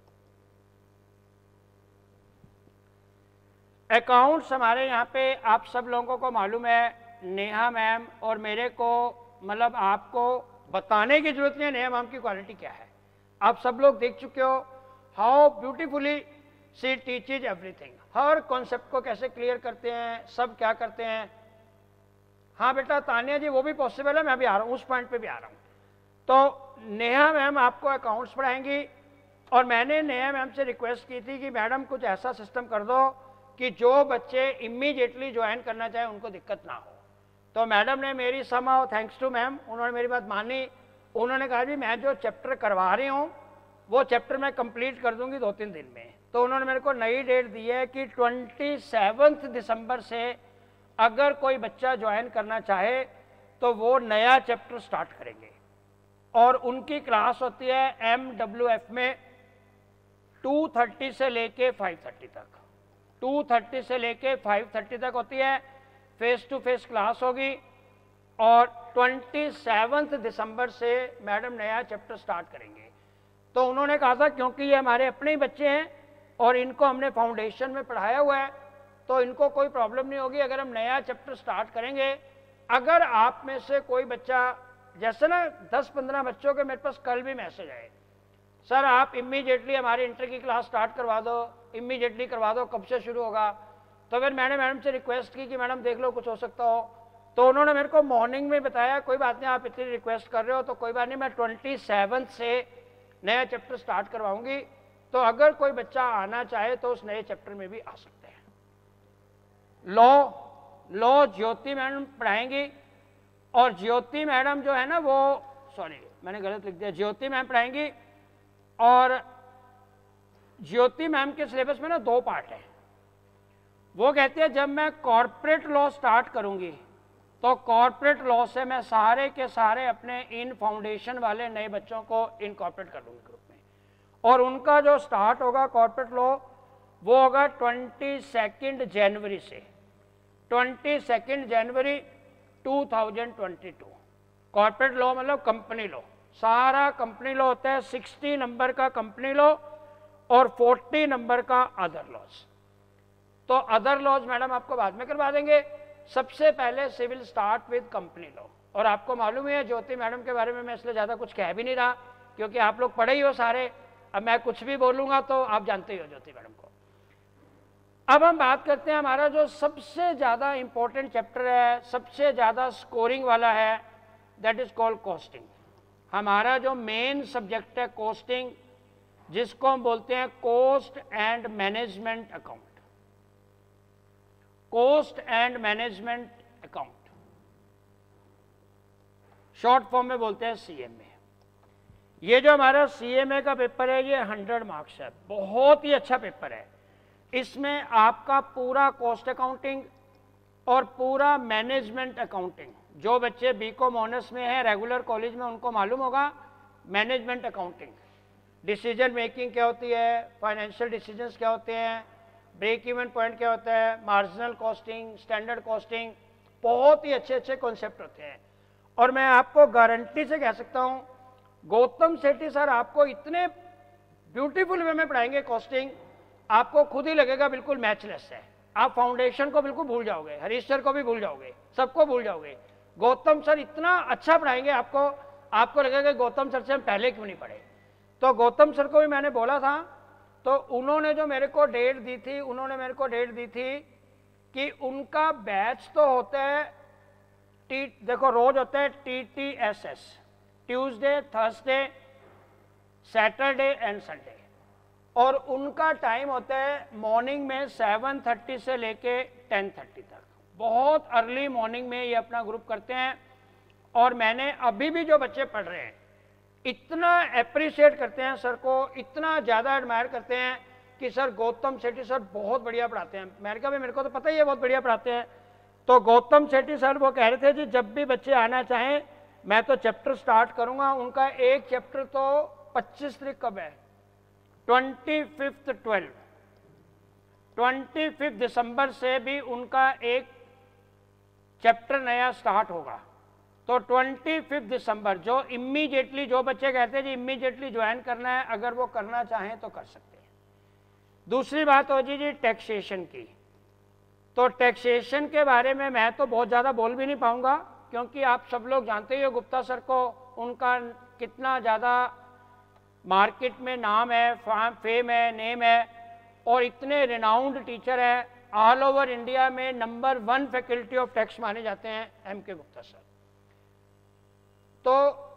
अकाउंट्स हमारे यहाँ पे आप सब लोगों को मालूम है, नेहा मैम और मेरे को, मतलब आपको बताने की जरूरत नहीं है नेहा मैम की क्वालिटी क्या है, आप सब लोग देख चुके हो। How beautifully she teaches everything, हर कॉन्सेप्ट को कैसे क्लियर करते हैं, सब क्या करते हैं। हाँ बेटा तानिया जी वो भी पॉसिबल है, मैं भी आ रहा हूँ, उस पॉइंट पे भी आ रहा हूँ। तो नेहा मैम आपको अकाउंट्स पढ़ाएंगी और मैंने नेहा मैम से रिक्वेस्ट की थी कि मैडम कुछ ऐसा सिस्टम कर दो कि जो बच्चे इमीडिएटली ज्वाइन करना चाहे उनको दिक्कत ना हो। तो मैडम ने मेरी समाओ थैंक्स टू मैम, उन्होंने मेरी बात मानी। उन्होंने कहा जी मैं जो चैप्टर करवा रही हूँ वो चैप्टर मैं कंप्लीट कर दूंगी दो तीन दिन में। तो उन्होंने मेरे को नई डेट दी है कि ट्वेंटी सेवन्थ दिसंबर से अगर कोई बच्चा ज्वाइन करना चाहे तो वो नया चैप्टर स्टार्ट करेंगे और उनकी क्लास होती है एम डब्ल्यू एफ में टू थर्टी से लेके फाइव थर्टी तक, टू थर्टी से लेके फाइव थर्टी तक होती है, फेस टू फेस क्लास होगी। और ट्वेंटी सेवन्थ दिसंबर से मैडम नया चैप्टर स्टार्ट करेंगे। तो उन्होंने कहा था क्योंकि ये हमारे अपने ही बच्चे हैं और इनको हमने फाउंडेशन में पढ़ाया हुआ है तो इनको कोई प्रॉब्लम नहीं होगी अगर हम नया चैप्टर स्टार्ट करेंगे। अगर आप में से कोई बच्चा, जैसे ना दस पंद्रह बच्चों के मेरे पास कल भी मैसेज आए, सर आप इमीडिएटली हमारी इंटर की क्लास स्टार्ट करवा दो, इमीडिएटली करवा दो, कब से शुरू होगा। तो फिर मैंने मैडम से रिक्वेस्ट की कि मैडम देख लो कुछ हो सकता हो। तो उन्होंने मेरे को मॉर्निंग में बताया कोई बात नहीं आप इतनी रिक्वेस्ट कर रहे हो तो कोई बात नहीं, मैं ट्वेंटी सेवन्थ से नया चैप्टर स्टार्ट करवाऊंगी। तो अगर कोई बच्चा आना चाहे तो उस नए चैप्टर में भी आ सकते हैं। लॉ, लॉ ज्योति मैडम पढ़ाएंगी और ज्योति मैडम जो है ना वो, सॉरी मैंने गलत लिख दिया, ज्योति मैम पढ़ाएंगी। और ज्योति मैम के सिलेबस में ना दो पार्ट है। वो कहती है जब मैं कॉर्पोरेट लॉ स्टार्ट करूंगी तो कॉर्पोरेट लॉ से मैं सारे के सारे अपने इन फाउंडेशन वाले नए बच्चों को इनकॉर्पोरेट कर दूंगी ग्रुप में, और उनका जो स्टार्ट होगा कॉर्पोरेट लॉ वो होगा ट्वेंटी सेकेंड जनवरी से, twenty second January two thousand twenty two. Corporate law मतलब कंपनी लॉ, सारा कंपनी लॉ होता है, सिक्सटी नंबर का कंपनी लॉ और फोर्टी नंबर का अदर लॉज। तो अदर लॉज मैडम आपको बाद में करवा देंगे, सबसे पहले civil start with company law. और आपको मालूम ही है ज्योति मैडम के बारे में मैं इसलिए ज़्यादा कुछ कह भी नहीं रहा, क्योंकि आप लोग पढ़े ही हो सारे, अब मैं कुछ भी बोलूँगा तो आप जानते ही हो ज्योति मैडम को। अब हम बात करते हैं हमारा जो सबसे ज़्यादा इंपॉर्टेंट चैप्टर है, सबसे ज़्यादा स्कोरिंग वाला है, दैट इज कॉल्ड कॉस्टिंग। हमारा जो मेन सब्जेक्ट है कॉस्टिंग, जिसको हम बोलते हैं cost and management account, cost and management account, short form में बोलते हैं सीएमए। ये जो हमारा सीएमए का पेपर है ये हंड्रेड मार्क्स है, बहुत ही अच्छा पेपर है। इसमें आपका पूरा कॉस्ट अकाउंटिंग और पूरा मैनेजमेंट अकाउंटिंग, जो बच्चे बीकॉम ऑनर्स में हैं रेगुलर कॉलेज में उनको मालूम होगा मैनेजमेंट अकाउंटिंग, डिसीजन मेकिंग क्या होती है, फाइनेंशियल डिसीजंस क्या होते हैं, ब्रेक इवन पॉइंट क्या होता है, मार्जिनल कॉस्टिंग, स्टैंडर्ड कॉस्टिंग, बहुत ही अच्छे अच्छे कॉन्सेप्ट होते हैं। और मैं आपको गारंटी से कह सकता हूँ गौतम सेठी सर आपको इतने ब्यूटीफुल वे में पढ़ाएंगे कॉस्टिंग, आपको खुद ही लगेगा बिल्कुल मैचलेस है। आप फाउंडेशन को बिल्कुल भूल जाओगे, हरीश सर को भी भूल जाओगे, सबको भूल जाओगे। गौतम सर इतना अच्छा पढ़ाएंगे आपको, आपको लगेगा गौतम सर से हम पहले क्यों नहीं पढ़े। तो गौतम सर को भी मैंने बोला था, तो उन्होंने जो मेरे को डेट दी थी, उन्होंने मेरे को डेट दी थी कि उनका बैच तो होता है टी, देखो रोज होता है T T S S, Tuesday, Thursday, Saturday and Sunday, और उनका टाइम होता है मॉर्निंग में सेवन थर्टी से लेके टेन थर्टी तक, बहुत अर्ली मॉर्निंग में ये अपना ग्रुप करते हैं। और मैंने अभी भी जो बच्चे पढ़ रहे हैं इतना अप्रिशिएट करते हैं सर को, इतना ज़्यादा एडमायर करते हैं कि सर गौतम सेठी सर बहुत बढ़िया पढ़ाते हैं। मैंने कहा भाई मेरे को तो पता ही है बहुत बढ़िया पढ़ाते हैं। तो गौतम सेठी सर वो कह रहे थे जी जब भी बच्चे आना चाहें मैं तो चैप्टर स्टार्ट करूंगा। उनका एक चैप्टर तो पच्चीस तारीख कब है, twenty fifth twelve twenty fifth दिसंबर से भी उनका एक चैप्टर नया स्टार्ट होगा। तो ट्वेंटी फिफ्थ दिसंबर जो इमीडिएटली, जो बच्चे कहते हैं जी इमीडिएटली ज्वाइन करना है, अगर वो करना चाहें तो कर सकते हैं। दूसरी बात हो जी जी टैक्सेशन की। तो टैक्सेशन के बारे में मैं तो बहुत ज़्यादा बोल भी नहीं पाऊंगा, क्योंकि आप सब लोग जानते ही हो गुप्ता सर को, उनका कितना ज़्यादा मार्केट में नाम है, फेम है, नेम है, और इतने रिनाउंड टीचर है, ऑल ओवर इंडिया में number one faculty of tax माने जाते हैं एम के गुप्ता सर। तो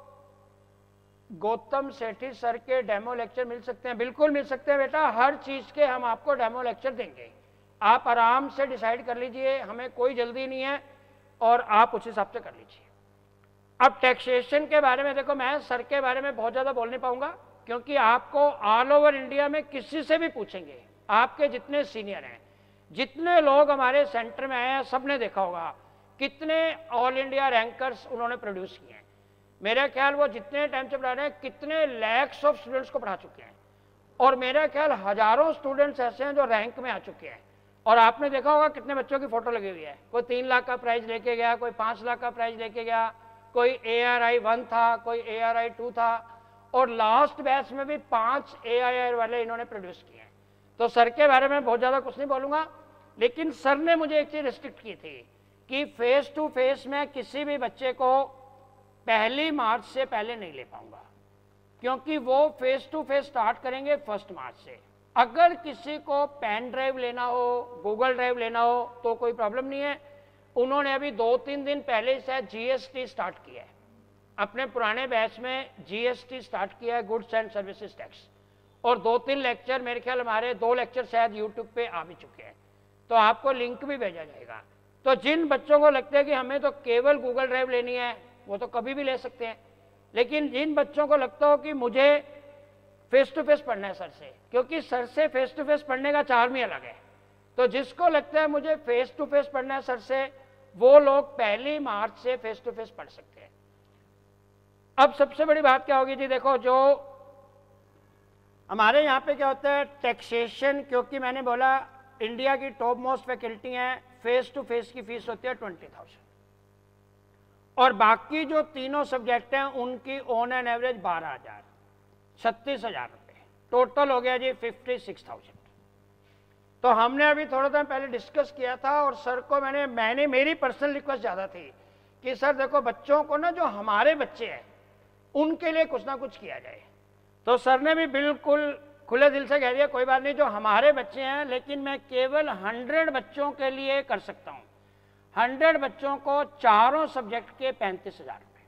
गौतम सेठी सर के डेमो लेक्चर मिल सकते हैं, बिल्कुल मिल सकते हैं बेटा, हर चीज़ के हम आपको डेमो लेक्चर देंगे। आप आराम से डिसाइड कर लीजिए, हमें कोई जल्दी नहीं है, और आप उस हिसाब से कर लीजिए। अब टैक्सेशन के बारे में देखो, मैं सर के बारे में बहुत ज़्यादा बोल नहीं पाऊंगा, क्योंकि आपको ऑल ओवर इंडिया में किसी से भी पूछेंगे, आपके जितने सीनियर हैं, जितने लोग हमारे सेंटर में आए हैं, सबने देखा होगा कितने ऑल इंडिया रैंकर्स उन्होंने प्रोड्यूस किए हैं। मेरा ख्याल वो जितने टाइम से पढ़ा रहे हैं कितने लैक्स ऑफ स्टूडेंट्स को पढ़ा चुके हैं, और मेरा ख्याल हजारों स्टूडेंट्स ऐसे हैं जो रैंक में आ चुके हैं। और आपने देखा होगा कितने बच्चों की फोटो लगी हुई है, कोई तीन लाख का प्राइज लेके गया, कोई पाँच लाख का प्राइज लेके गया, कोई ए आर आई वन था, कोई ए आर आई टू था, और लास्ट बैच में भी पाँच ए आई आर वाले इन्होंने प्रोड्यूस किए हैं। तो सर के बारे में बहुत ज़्यादा कुछ नहीं बोलूँगा, लेकिन सर ने मुझे एक चीज़ रिस्ट्रिक्ट की थी कि फेस टू फेस में किसी भी बच्चे को पहली मार्च से पहले नहीं ले पाऊंगा, क्योंकि वो फेस टू फेस स्टार्ट करेंगे फर्स्ट मार्च से। अगर किसी को पेन ड्राइव लेना हो, गूगल ड्राइव लेना हो तो कोई प्रॉब्लम नहीं है। उन्होंने अभी दो तीन दिन पहले शायद जीएसटी स्टार्ट किया है, अपने पुराने बैच में जीएसटी स्टार्ट किया है, गुड्स एंड सर्विसेज टैक्स, और दो तीन लेक्चर, मेरे ख्याल हमारे दो लेक्चर शायद यूट्यूब पे आ भी चुके हैं, तो आपको लिंक भी भेजा जाएगा। तो जिन बच्चों को लगता है कि हमें तो केवल गूगल ड्राइव लेनी है, वो तो कभी भी ले सकते हैं, लेकिन जिन बच्चों को लगता हो कि मुझे फेस टू फेस पढ़ना है सर से, क्योंकि सर से फेस टू फेस पढ़ने का चार्म ही अलग है, तो जिसको लगता है मुझे फेस टू फेस पढ़ना है सर से, वो लोग पहली मार्च से फेस टू फेस पढ़ सकते हैं। अब सबसे बड़ी बात क्या होगी जी, देखो जो हमारे यहाँ पे क्या होता है टैक्सेशन, क्योंकि मैंने बोला इंडिया की टॉप मोस्ट फैकल्टी है, फेस टू फेस की फीस होती है ट्वेंटी थाउजेंड और बाकी जो तीनों सब्जेक्ट हैं उनकी ऑन एन एवरेज बारह हजार छत्तीस हजार रुपये टोटल हो गया जी फिफ्टी सिक्स थाउजेंड। तो हमने अभी थोड़ा टाइम पहले डिस्कस किया था और सर को मैंने मैंने मेरी पर्सनल रिक्वेस्ट ज़्यादा थी कि सर देखो बच्चों को ना जो हमारे बच्चे हैं उनके लिए कुछ ना कुछ किया जाए। तो सर ने भी बिल्कुल खुले दिल से कह दिया कोई बात नहीं, जो हमारे बच्चे हैं लेकिन मैं केवल हंड्रेड बच्चों के लिए कर सकता हूँ। हंड्रेड बच्चों को चारों सब्जेक्ट के पैंतीस हजार रुपये,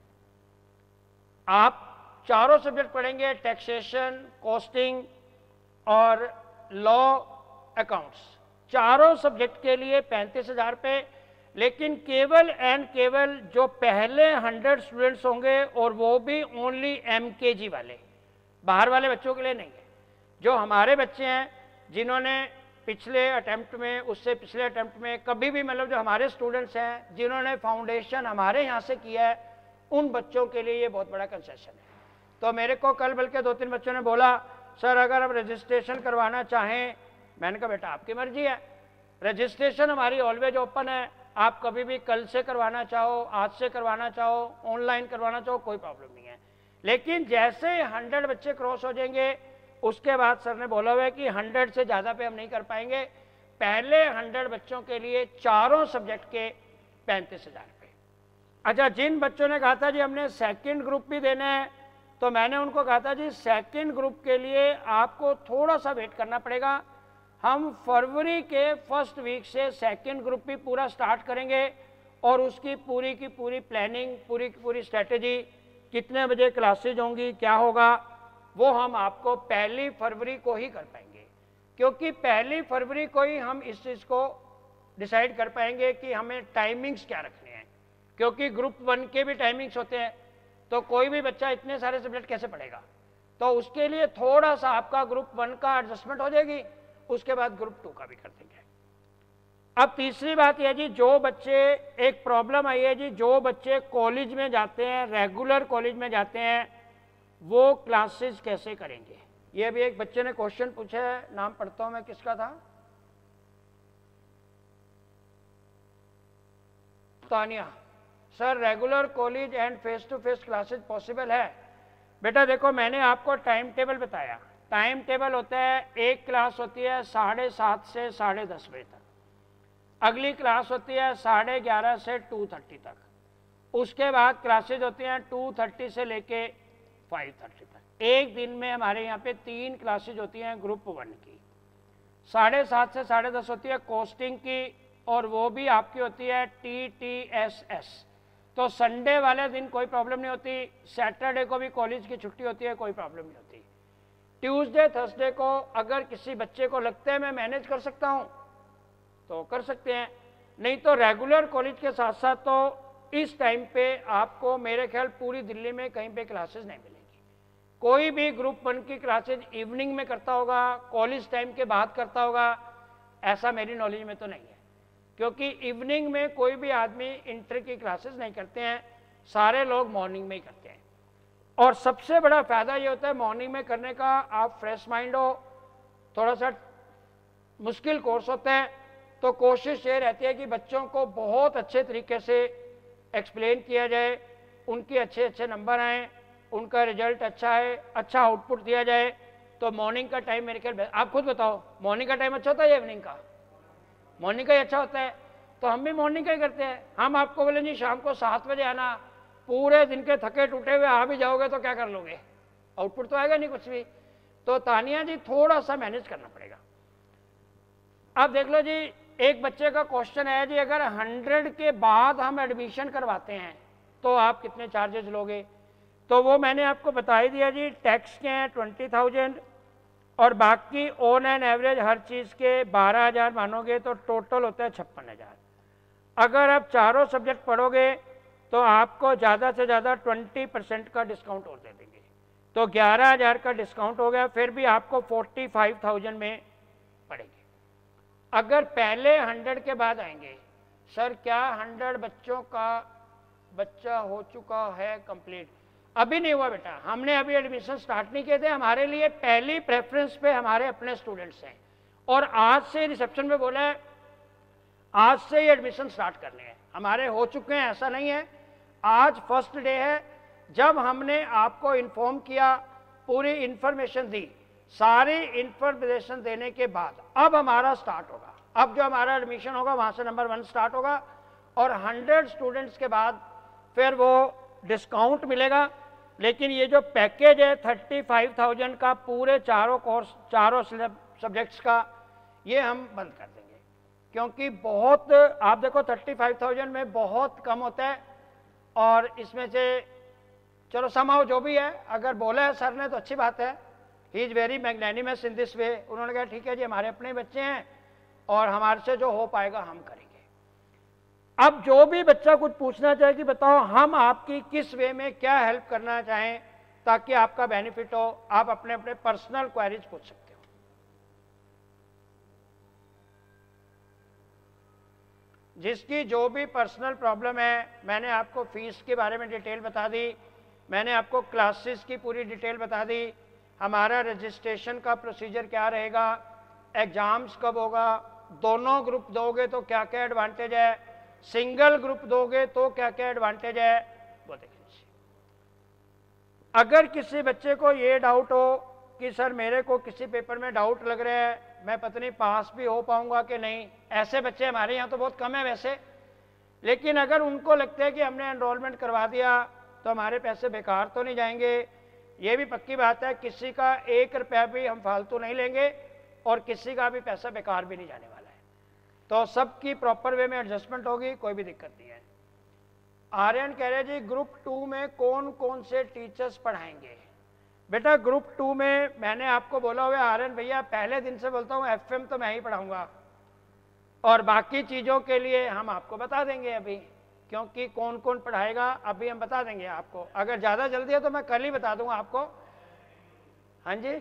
आप चारों सब्जेक्ट पढ़ेंगे, टैक्सेशन, कॉस्टिंग और लॉ, अकाउंट्स, चारों सब्जेक्ट के लिए पैंतीस हजार रुपये। लेकिन केवल एंड केवल जो पहले हंड्रेड स्टूडेंट्स होंगे और वो भी ओनली एम के जी वाले, बाहर वाले बच्चों के लिए नहीं है। जो हमारे बच्चे हैं जिन्होंने पिछले अटेम्प्ट में, उससे पिछले अटेम्प्ट में कभी भी, मतलब जो हमारे स्टूडेंट्स हैं जिन्होंने फाउंडेशन हमारे यहाँ से किया है, उन बच्चों के लिए ये बहुत बड़ा कंसेशन है। तो मेरे को कल बल्कि दो तीन बच्चों ने बोला सर अगर आप रजिस्ट्रेशन करवाना चाहें, मैंने कहा बेटा आपकी मर्जी है, रजिस्ट्रेशन हमारी ऑलवेज ओपन है, आप कभी भी कल से करवाना चाहो, आज से करवाना चाहो, ऑनलाइन करवाना चाहो, कोई प्रॉब्लम नहीं है। लेकिन जैसे हंड्रेड बच्चे क्रॉस हो जाएंगे उसके बाद सर ने बोला हुआ है कि हंड्रेड से ज़्यादा पे हम नहीं कर पाएंगे, पहले हंड्रेड बच्चों के लिए चारों सब्जेक्ट के पैंतीस हजार रुपये। अच्छा, जिन बच्चों ने कहा था जी हमने सेकंड ग्रुप भी देना है, तो मैंने उनको कहा था जी सेकंड ग्रुप के लिए आपको थोड़ा सा वेट करना पड़ेगा। हम फरवरी के फर्स्ट वीक से सेकंड ग्रुप भी पूरा स्टार्ट करेंगे और उसकी पूरी की पूरी प्लानिंग, पूरी की पूरी स्ट्रेटेजी, कितने बजे क्लासेज होंगी, क्या होगा, वो हम आपको पहली फरवरी को ही कर पाएंगे, क्योंकि पहली फरवरी को ही हम इस चीज़ को डिसाइड कर पाएंगे कि हमें टाइमिंग्स क्या रखने हैं, क्योंकि ग्रुप वन के भी टाइमिंग्स होते हैं। तो कोई भी बच्चा इतने सारे सब्जेक्ट कैसे पढ़ेगा, तो उसके लिए थोड़ा सा आपका ग्रुप वन का एडजस्टमेंट हो जाएगी, उसके बाद ग्रुप टू का भी कर देंगे। अब तीसरी बात यह जी, जो बच्चे, एक प्रॉब्लम आई है जी, जो बच्चे कॉलेज में जाते हैं, रेगुलर कॉलेज में जाते हैं, वो क्लासेस कैसे करेंगे। ये भी एक बच्चे ने क्वेश्चन पूछा है, नाम पढ़ता हूं मैं, किसका था, Tania. Sir regular college and face to face classes possible है? बेटा देखो मैंने आपको टाइम टेबल बताया, टाइम टेबल होता है, एक क्लास होती है साढ़े सात से साढ़े दस बजे तक, अगली क्लास होती है साढ़े ग्यारह से टू थर्टी तक, उसके बाद क्लासेज होती हैं टू थर्टी से लेके फाइव थर्टी तक। एक दिन में हमारे यहाँ पे तीन क्लासेज होती हैं ग्रुप वन की, साढ़े सात से साढ़े दस होती है कॉस्टिंग की, और वो भी आपकी होती है टी टी एस एस। तो संडे वाले दिन कोई प्रॉब्लम नहीं होती, सैटरडे को भी कॉलेज की छुट्टी होती है, कोई प्रॉब्लम नहीं होती। ट्यूसडे थर्सडे को अगर किसी बच्चे को लगता है मैं मैनेज कर सकता हूँ तो कर सकते हैं, नहीं तो रेगुलर कॉलेज के साथ साथ तो इस टाइम पे आपको मेरे ख्याल पूरी दिल्ली में कहीं पे क्लासेस नहीं मिलेंगी। कोई भी ग्रुप वन की क्लासेज इवनिंग में करता होगा, कॉलेज टाइम के बाद करता होगा, ऐसा मेरी नॉलेज में तो नहीं है, क्योंकि इवनिंग में कोई भी आदमी इंटर की क्लासेस नहीं करते हैं, सारे लोग मॉर्निंग में ही करते हैं। और सबसे बड़ा फ़ायदा ये होता है मॉर्निंग में करने का, आप फ्रेश माइंड हो, थोड़ा सा मुश्किल कोर्स होता है, तो कोशिश ये रहती है कि बच्चों को बहुत अच्छे तरीके से एक्सप्लेन किया जाए, उनके अच्छे अच्छे नंबर आएँ, उनका रिजल्ट अच्छा है, अच्छा आउटपुट दिया जाए। तो मॉर्निंग का टाइम मेरे ख्याल, आप खुद बताओ मॉर्निंग का टाइम अच्छा होता है या इवनिंग का? मॉर्निंग का ही अच्छा होता है, तो हम भी मॉर्निंग का ही करते हैं। हम आपको बोले जी शाम को सात बजे आना, पूरे दिन के थके टूटे हुए आ भी जाओगे तो क्या कर लोगे, आउटपुट तो आएगा नहीं कुछ भी। तो तानिया जी थोड़ा सा मैनेज करना पड़ेगा। अब देख लो जी, एक बच्चे का क्वेश्चन है जी, अगर हंड्रेड के बाद हम एडमिशन करवाते हैं तो आप कितने चार्जेस लोगे? तो वो मैंने आपको बता ही दिया जी, टैक्स के हैं ट्वेंटी थाउजेंड और बाकी ऑन एन एवरेज हर चीज़ के बारह हज़ार मानोगे तो टोटल होता है छप्पन हज़ार। अगर आप चारों सब्जेक्ट पढ़ोगे तो आपको ज़्यादा से ज़्यादा ट्वेंटी परसेंट का डिस्काउंट और दे देंगे, तो ग्यारह हज़ार का डिस्काउंट हो गया, फिर भी आपको फोर्टी फाइव थाउजेंड में पड़ेगी। अगर पहले हंड्रेड के बाद आएंगे सर क्या हंड्रेड बच्चों का बच्चा हो चुका है कंप्लीट? अभी नहीं हुआ बेटा, हमने अभी एडमिशन स्टार्ट नहीं किए थे। हमारे लिए पहली प्रेफरेंस पे हमारे अपने स्टूडेंट्स हैं, और आज से रिसेप्शन में बोला है आज से ही एडमिशन स्टार्ट करने हैं। हमारे हो चुके हैं ऐसा नहीं है, आज फर्स्ट डे है। जब हमने आपको इन्फॉर्म किया, पूरी इंफॉर्मेशन दी, सारी इंफॉर्मेशन देने के बाद अब हमारा स्टार्ट होगा। अब जो हमारा एडमिशन होगा वहां से नंबर वन स्टार्ट होगा, और हंड्रेड स्टूडेंट्स के बाद फिर वो डिस्काउंट मिलेगा। लेकिन ये जो पैकेज है थर्टी फाइव थाउजेंड का पूरे चारों कोर्स चारों सब्जेक्ट्स का, ये हम बंद कर देंगे, क्योंकि बहुत आप देखो थर्टी फाइव थाउजेंड में बहुत कम होता है। और इसमें से चलो समाओ जो भी है, अगर बोला है सर ने तो अच्छी बात है, he is very magnanimous in this way. उन्होंने कहा ठीक है जी हमारे अपने बच्चे हैं और हमारे से जो हो पाएगा हम करेंगे। अब जो भी बच्चा कुछ पूछना चाहे कि बताओ हम आपकी किस वे में क्या हेल्प करना चाहें ताकि आपका बेनिफिट हो, आप अपने अपने पर्सनल क्वेरीज पूछ सकते हो। जिसकी जो भी पर्सनल प्रॉब्लम है, मैंने आपको फीस के बारे में डिटेल बता दी, मैंने आपको क्लासेस की पूरी डिटेल बता दी, हमारा रजिस्ट्रेशन का प्रोसीजर क्या रहेगा, एग्जाम्स कब होगा, दोनों ग्रुप दोगे तो क्या क्या एडवांटेज है, सिंगल ग्रुप दोगे तो क्या क्या एडवांटेज है, वो देख लीजिए। अगर किसी बच्चे को ये डाउट हो कि सर मेरे को किसी पेपर में डाउट लग रहा है, मैं पता नहीं पास भी हो पाऊंगा कि नहीं, ऐसे बच्चे हमारे यहाँ तो बहुत कम है वैसे, लेकिन अगर उनको लगता है कि हमने एनरोलमेंट करवा दिया तो हमारे पैसे बेकार तो नहीं जाएंगे, ये भी पक्की बात है, किसी का एक रुपया भी हम फालतू नहीं लेंगे और किसी का भी पैसा बेकार भी नहीं जाने वाला है। तो सबकी प्रॉपर वे में एडजस्टमेंट होगी, कोई भी दिक्कत नहीं है। आर्यन कह रहे जी ग्रुप टू में कौन कौन से टीचर्स पढ़ाएंगे? बेटा ग्रुप टू में मैंने आपको बोला हुआ आर्यन भैया, पहले दिन से बोलता हूँ एफएम तो मैं ही पढ़ाऊंगा, और बाकी चीज़ों के लिए हम आपको बता देंगे अभी, क्योंकि कौन कौन पढ़ाएगा अभी हम बता देंगे आपको। अगर ज़्यादा जल्दी है तो मैं कल ही बता दूंगा आपको। हाँ जी,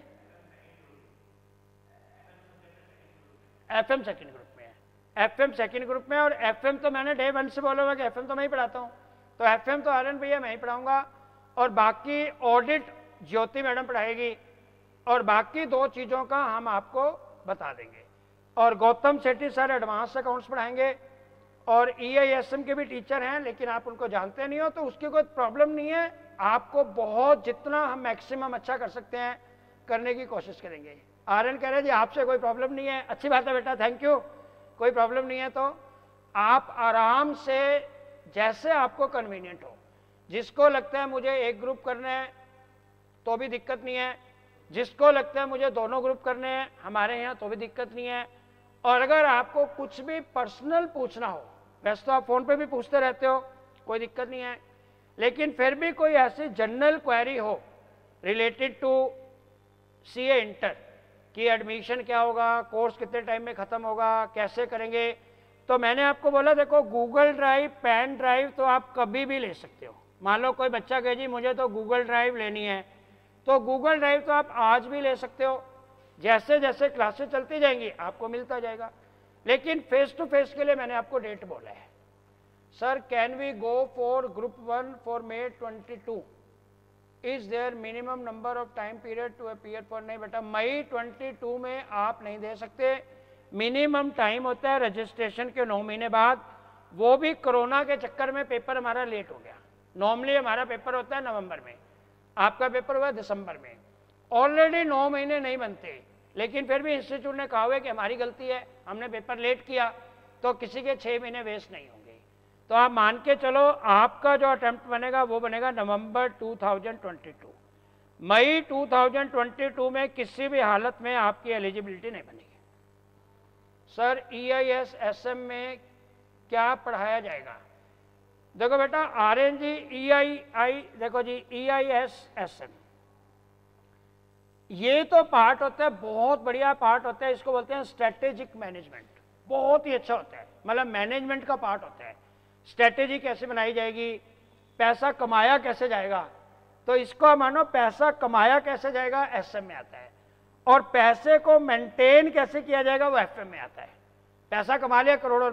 एफएम सेकंड ग्रुप में है, एफएम सेकंड ग्रुप में, और एफएम तो मैंने डे वन से बोला हुआ कि एफएम तो मैं ही पढ़ाता हूँ, तो एफएम तो आर्यन भैया मैं ही पढ़ाऊंगा, और बाकी ऑडिट ज्योति मैडम पढ़ाएगी, और बाकी दो चीज़ों का हम आपको बता देंगे। और Gautam Sethi sir advance accounts पढ़ाएंगे, और ईआईएसएम के भी टीचर हैं, लेकिन आप उनको जानते नहीं हो तो उसकी कोई प्रॉब्लम नहीं है, आपको बहुत जितना हम मैक्सिमम अच्छा कर सकते हैं करने की कोशिश करेंगे। आर्यन कह रहे हैं जी आपसे कोई प्रॉब्लम नहीं है, अच्छी बात है बेटा, थैंक यू, कोई प्रॉब्लम नहीं है। तो आप आराम से जैसे आपको कन्वीनियंट हो, जिसको लगता है मुझे एक ग्रुप करना है तो भी दिक्कत नहीं है, जिसको लगता है मुझे दोनों ग्रुप करने हैं हमारे यहाँ तो भी दिक्कत नहीं है। और अगर आपको कुछ भी पर्सनल पूछना हो, वैसे तो आप फ़ोन पे भी पूछते रहते हो, कोई दिक्कत नहीं है, लेकिन फिर भी कोई ऐसी जनरल क्वेरी हो रिलेटेड टू सीए इंटर कि एडमिशन क्या होगा, कोर्स कितने टाइम में ख़त्म होगा, कैसे करेंगे, तो मैंने आपको बोला देखो गूगल ड्राइव, पेन ड्राइव तो आप कभी भी ले सकते हो। मान लो कोई बच्चा कहे जी मुझे तो गूगल ड्राइव लेनी है, तो गूगल ड्राइव तो आप आज भी ले सकते हो, जैसे जैसे क्लासेस चलती जाएंगी आपको मिलता जाएगा। लेकिन फेस टू फेस के लिए मैंने आपको डेट बोला है। Sir can we go for group one for May twenty two, is there minimum number of time period to appear for? नहीं बेटा, मई ट्वेंटी टू में आप नहीं दे सकते, मिनिमम टाइम होता है रजिस्ट्रेशन के नौ महीने बाद, वो भी कोरोना के चक्कर में पेपर हमारा लेट हो गया। नॉर्मली हमारा पेपर होता है नवंबर में, आपका पेपर हुआ दिसंबर में, ऑलरेडी नौ महीने नहीं बनते, लेकिन फिर भी इंस्टीट्यूट ने कहा हुआ है कि हमारी गलती है, हमने पेपर लेट किया, तो किसी के छः महीने वेस्ट नहीं होंगे। तो आप मान के चलो आपका जो अटेम्प्ट बनेगा वो बनेगा November two thousand twenty two. May two thousand twenty two में किसी भी हालत में आपकी एलिजिबिलिटी नहीं बनेगी। Sir E I S S M में क्या पढ़ाया जाएगा? देखो बेटा आर्यन जी, ई आई आई देखो जी, E I S S M ये तो पार्ट होता है, बहुत बढ़िया पार्ट होता है, इसको बोलते हैं स्ट्रेटेजिक मैनेजमेंट, बहुत ही अच्छा होता है, मतलब मैनेजमेंट का पार्ट होता है। स्ट्रेटेजी कैसे बनाई जाएगी, पैसा कमाया कैसे जाएगा, तो इसको मानो पैसा कमाया कैसे जाएगा एस एम में आता है, और पैसे को मेंटेन कैसे किया जाएगा वो एफ एम में आता है। पैसा कमा लिया करोड़ों रुपए,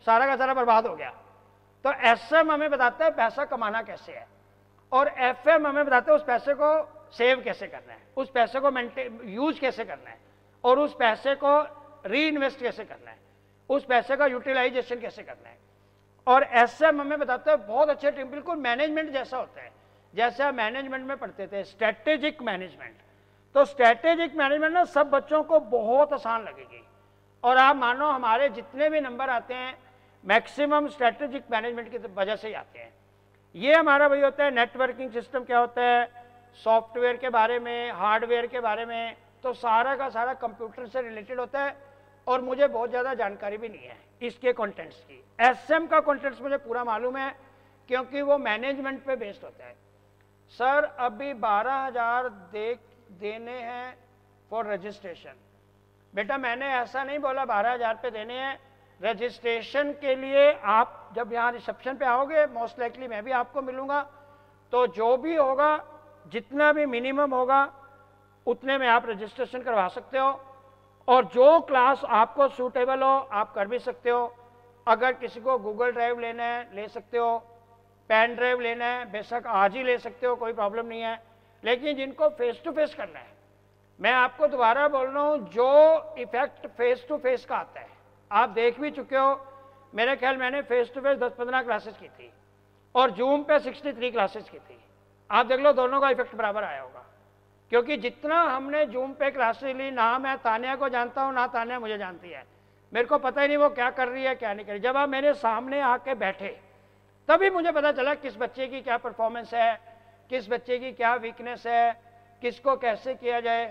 सारा का सारा बर्बाद हो गया। तो एस एम हमें बताता है पैसा कमाना कैसे है, और एफ एम हमें बताता है उस पैसे को सेव कैसे करना है, उस पैसे को मेंटेन यूज कैसे करना है, और उस पैसे को री इन्वेस्ट कैसे करना है, उस पैसे का यूटिलाइजेशन कैसे करना है। और एस एम हमें बताता है बहुत अच्छे टीम, बिल्कुल मैनेजमेंट जैसा होता है जैसे आप मैनेजमेंट में पढ़ते थे, स्ट्रेटेजिक मैनेजमेंट। तो स्ट्रेटेजिक मैनेजमेंट ना सब बच्चों को बहुत आसान लगेगी, और आप मानो हमारे जितने भी नंबर आते हैं मैक्सिमम स्ट्रेटेजिक मैनेजमेंट की वजह से ही आते हैं। ये हमारा वही होता है नेटवर्किंग सिस्टम क्या होता है, सॉफ्टवेयर के बारे में, हार्डवेयर के बारे में, तो सारा का सारा कंप्यूटर से रिलेटेड होता है, और मुझे बहुत ज़्यादा जानकारी भी नहीं है इसके कंटेंट्स की। एसएम का कंटेंट्स मुझे पूरा मालूम है क्योंकि वो मैनेजमेंट पे बेस्ड होता है। सर अभी बारह हजार दे देने हैं फॉर रजिस्ट्रेशन। बेटा मैंने ऐसा नहीं बोला बारह हजार पे देने हैं। रजिस्ट्रेशन के लिए आप जब यहाँ रिसेप्शन पे आओगे मोस्ट लाइकली मैं भी आपको मिलूंगा, तो जो भी होगा जितना भी मिनिमम होगा उतने में आप रजिस्ट्रेशन करवा सकते हो, और जो क्लास आपको सूटेबल हो आप कर भी सकते हो। अगर किसी को गूगल ड्राइव लेना है ले सकते हो, पेन ड्राइव लेना है बेशक आज ही ले सकते हो, कोई प्रॉब्लम नहीं है। लेकिन जिनको फेस टू फेस करना है, मैं आपको दोबारा बोल रहा हूँ, जो इफेक्ट फेस टू फेस का आता है आप देख भी चुके हो। मेरे ख्याल मैंने फेस टू फेस दस पंद्रह क्लासेस की थी और जूम पे सिक्सटी थ्री क्लासेस की थी। आप देख लो दोनों का इफेक्ट बराबर आया होगा, क्योंकि जितना हमने जूम पे क्लासेस ली, ना मैं तानिया को जानता हूँ ना तानिया मुझे जानती है, मेरे को पता ही नहीं वो क्या कर रही है क्या नहीं कर रही। जब आप मेरे सामने आके बैठे तभी मुझे पता चला किस बच्चे की क्या परफॉर्मेंस है, किस बच्चे की क्या वीकनेस है, किसको कैसे किया जाए।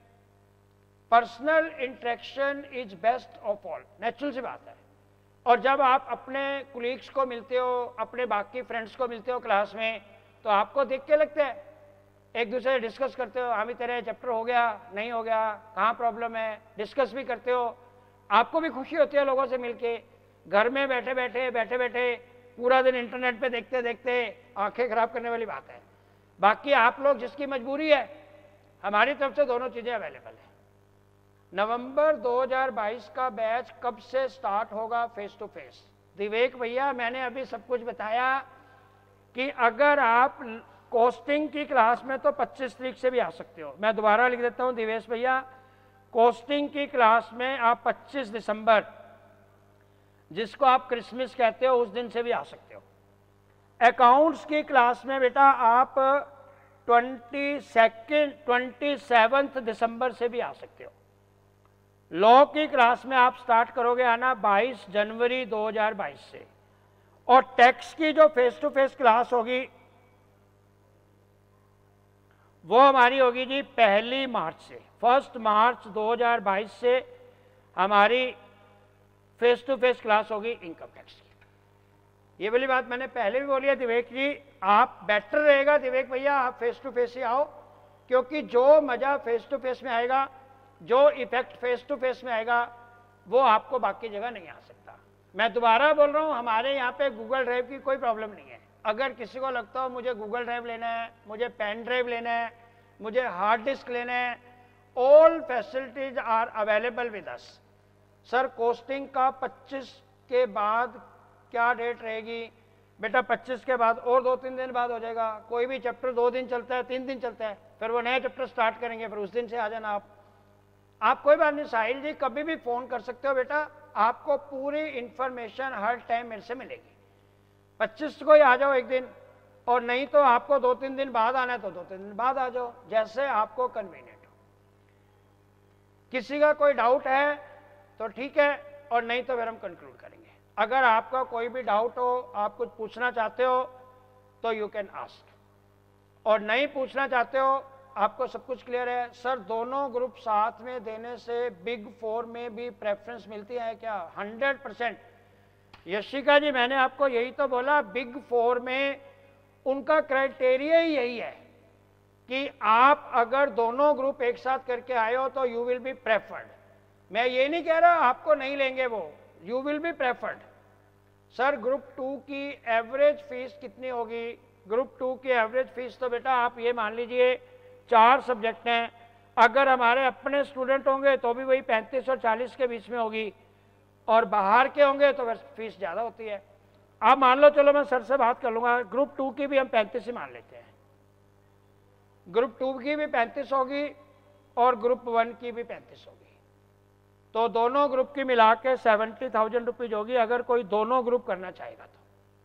Personal interaction is best of all, natural सी बात है। और जब आप अपने कुलीग्स को मिलते हो, अपने बाकी फ्रेंड्स को मिलते हो क्लास में, तो आपको देख के लगता है, एक दूसरे से डिस्कस करते हो, हाँ भी तेरे चैप्टर हो गया नहीं हो गया, कहाँ प्रॉब्लम है, डिस्कस भी करते हो। आपको भी खुशी होती है लोगों से मिलके। घर में बैठे बैठे बैठे बैठे पूरा दिन इंटरनेट पे देखते देखते आंखें खराब करने वाली बात है। बाकी आप लोग जिसकी मजबूरी है, हमारी तरफ से दोनों चीजें अवेलेबल है। नवंबर दो हज़ार बाईस का बैच कब से स्टार्ट होगा फेस टू फेस? दिवेक भैया मैंने अभी सब कुछ बताया कि अगर आप कोस्टिंग की क्लास में तो पच्चीस तारीख से भी आ सकते हो। मैं दोबारा लिख देता हूं दिवेश भैया, कोस्टिंग की क्लास में आप पच्चीस दिसंबर, जिसको आप क्रिसमस कहते हो, उस दिन से भी आ सकते हो। अकाउंट्स की क्लास में बेटा आप ट्वेंटी सेकेंड ट्वेंटी सेवन्थ दिसंबर से भी आ सकते हो। लॉ की क्लास में आप स्टार्ट करोगे आना बाईस जनवरी दो हज़ार बाईस से, और टैक्स की जो फेस टू फेस क्लास होगी वो हमारी होगी जी पहली मार्च से। फर्स्ट मार्च दो हज़ार बाईस से हमारी फेस टू फेस क्लास होगी इनकम टैक्स की। ये वाली बात मैंने पहले भी बोली है दिवेक जी, आप बेटर रहेगा दिवेक भैया आप फेस टू फेस ही आओ, क्योंकि जो मजा फेस टू फेस में आएगा, जो इफेक्ट फेस टू फेस में आएगा, वो आपको बाकी जगह नहीं आ सकता। मैं दोबारा बोल रहा हूँ, हमारे यहाँ पे गूगल ड्राइव की कोई प्रॉब्लम नहीं है। अगर किसी को लगता हो मुझे गूगल ड्राइव लेना है, मुझे पेन ड्राइव लेना है, मुझे हार्ड डिस्क लेना है, all facilities are available with us. Sir costing का पच्चीस के बाद क्या डेट रहेगी? बेटा पच्चीस के बाद और दो तीन दिन बाद हो जाएगा। कोई भी चैप्टर दो दिन चलता है, तीन दिन चलता है, फिर वो नया चैप्टर स्टार्ट करेंगे, फिर उस दिन से आ जाना आप। आप कोई बात नहीं साहिल जी, कभी भी फोन कर सकते हो बेटा, आपको पूरी इंफॉर्मेशन हर टाइम मेरे से मिलेगी। पच्चीस को ही आ जाओ एक दिन, और नहीं तो आपको दो तीन दिन बाद आना है तो दो तीन दिन बाद आ जाओ, जैसे आपको कन्वीनियंट हो। किसी का कोई डाउट है तो ठीक है, और नहीं तो फिर हम कंक्लूड करेंगे। अगर आपका कोई भी डाउट हो, आप कुछ पूछना चाहते हो तो यू कैन आस्क, और नहीं पूछना चाहते हो, आपको सब कुछ क्लियर है। सर दोनों ग्रुप साथ में देने से बिग फोर में भी प्रेफरेंस मिलती है क्या? हंड्रेड परसेंट यशिका जी, मैंने आपको यही तो बोला, बिग फोर में उनका क्राइटेरिया ही यही है कि आप अगर दोनों ग्रुप एक साथ करके आए हो तो यू विल बी प्रेफर्ड। मैं ये नहीं कह रहा आपको नहीं लेंगे वो, you will be preferred. Sir group two की एवरेज फीस कितनी होगी? ग्रुप टू की एवरेज फीस तो बेटा आप ये मान लीजिए चार सब्जेक्ट हैं, अगर हमारे अपने स्टूडेंट होंगे तो भी वही पैंतीस और चालीस के बीच में होगी, और बाहर के होंगे तो फिर फीस ज़्यादा होती है। आप मान लो, चलो मैं सर से बात कर लूँगा, ग्रुप टू की भी हम पैंतीस ही मान लेते हैं, ग्रुप टू की भी पैंतीस होगी और ग्रुप वन की भी पैंतीस होगी, तो दोनों ग्रुप की मिला के सेवेंटी थाउजेंड रुपीज होगी अगर कोई दोनों ग्रुप करना चाहेगा तो।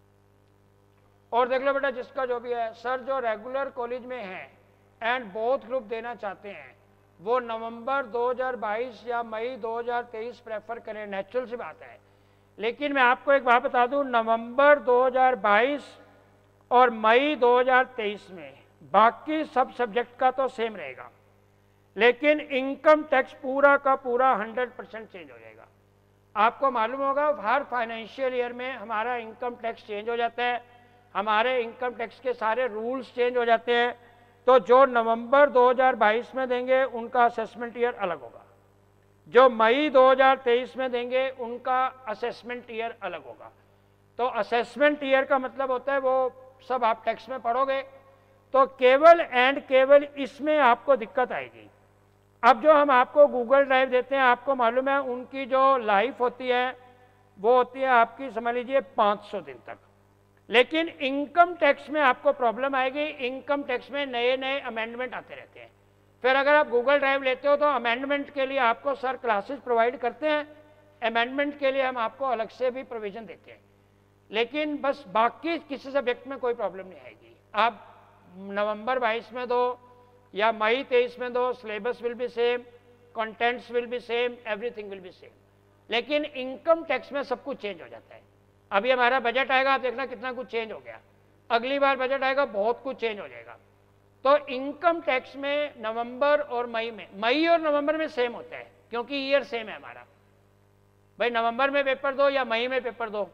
और देख लो बेटा, जिसका जो भी है, सर जो रेगुलर कॉलेज में है एंड बोथ ग्रुप देना चाहते हैं वो नवंबर दो हज़ार बाईस या मई दो हज़ार तेईस प्रेफर करें, नेचुरल सी बात है। लेकिन मैं आपको एक बात बता दूं, नवंबर दो हज़ार बाईस और मई दो हज़ार तेईस में बाकी सब सब्जेक्ट का तो सेम रहेगा, लेकिन इनकम टैक्स पूरा का पूरा हंड्रेड परसेंट चेंज हो जाएगा। आपको मालूम होगा हर फाइनेंशियल ईयर में हमारा इनकम टैक्स चेंज हो जाता है, हमारे इनकम टैक्स के सारे रूल्स चेंज हो जाते हैं। तो जो नवंबर दो हज़ार बाईस में देंगे उनका असेसमेंट ईयर अलग होगा, जो मई दो हज़ार तेईस में देंगे उनका असेसमेंट ईयर अलग होगा। तो असेसमेंट ईयर का मतलब होता है वो सब आप टैक्स में पढ़ोगे, तो केवल एंड केवल इसमें आपको दिक्कत आएगी। अब जो हम आपको गूगल ड्राइव देते हैं, आपको मालूम है उनकी जो लाइफ होती है वो होती है आपकी, समझ लीजिए पाँच सौ दिन तक। लेकिन इनकम टैक्स में आपको प्रॉब्लम आएगी, इनकम टैक्स में नए नए अमेंडमेंट आते रहते हैं। फिर अगर आप गूगल ड्राइव लेते हो तो अमेंडमेंट के लिए आपको सर क्लासेस प्रोवाइड करते हैं, अमेंडमेंट के लिए हम आपको अलग से भी प्रोविजन देते हैं। लेकिन बस बाकी किसी सब्जेक्ट में कोई प्रॉब्लम नहीं आएगी। आप नवंबर बाईस में दो या मई तेईस में दो, syllabus will be same, contents will be same, everything will be same. लेकिन इनकम टैक्स में सब कुछ चेंज हो जाता है। अभी हमारा बजट आएगा, आप देखना कितना कुछ चेंज हो गया, अगली बार बजट आएगा बहुत कुछ चेंज हो जाएगा। तो इनकम टैक्स में नवंबर और मई में, मई और नवंबर में सेम होता है क्योंकि ईयर सेम है हमारा। भाई नवंबर में पेपर दो या मई में पेपर दो,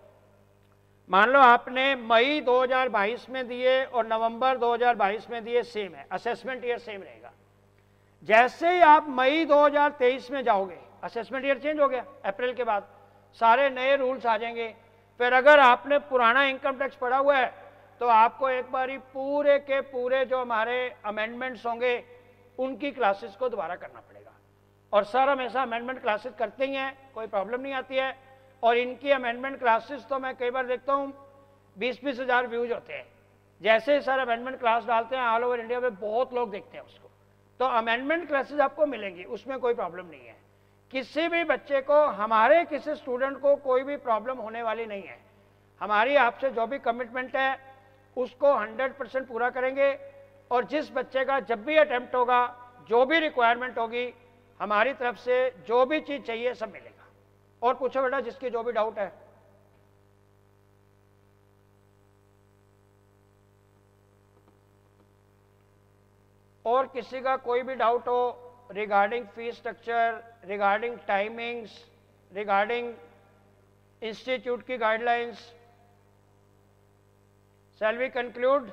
मान लो आपने मई दो हज़ार बाईस में दिए और नवंबर दो हज़ार बाईस में दिए, सेम है, असेसमेंट ईयर सेम रहेगा। जैसे ही आप मई दो हज़ार तेईस में जाओगे, असेसमेंट ईयर चेंज हो गया, अप्रैल के बाद सारे नए रूल्स आ जाएंगे। फिर अगर आपने पुराना इनकम टैक्स पढ़ा हुआ है तो आपको एक बारी पूरे के पूरे जो हमारे अमेंडमेंट्स होंगे उनकी क्लासेस को दोबारा करना पड़ेगा। और सर हमेशा अमेंडमेंट क्लासेस करते ही हैं, कोई प्रॉब्लम नहीं आती है। और इनकी अमेंडमेंट क्लासेस तो मैं कई बार देखता हूँ बीस बीस हज़ार व्यूज होते हैं। जैसे ही सर अमेंडमेंट क्लास डालते हैं ऑल ओवर इंडिया में बहुत लोग देखते हैं उसको। तो अमेंडमेंट क्लासेस आपको मिलेंगी, उसमें कोई प्रॉब्लम नहीं है। किसी भी बच्चे को, हमारे किसी स्टूडेंट को कोई भी प्रॉब्लम होने वाली नहीं है। हमारी आपसे जो भी कमिटमेंट है उसको हंड्रेड परसेंट पूरा करेंगे। और जिस बच्चे का जब भी अटेम्प्ट होगा, जो भी रिक्वायरमेंट होगी, हमारी तरफ से जो भी चीज़ चाहिए सब मिलेगा। और पूछो बेटा जिसकी जो भी डाउट है। और किसी का कोई भी डाउट हो regarding fee structure, regarding timings, regarding institute की गाइडलाइंस, शैल वी कंक्लूड?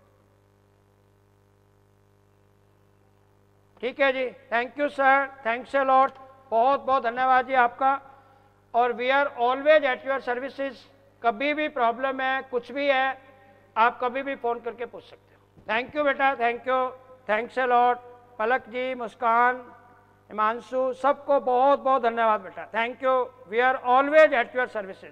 ठीक है जी, thank you sir, thanks a lot, बहुत बहुत धन्यवाद जी आपका। और we are always at your services. कभी भी प्रॉब्लम है, कुछ भी है, आप कभी भी फ़ोन करके पूछ सकते हो। थैंक यू बेटा, thank you, thanks a lot. Palak ji, Muskan, Himanshu, सबको बहुत बहुत धन्यवाद बेटा, thank you. We are always at your services,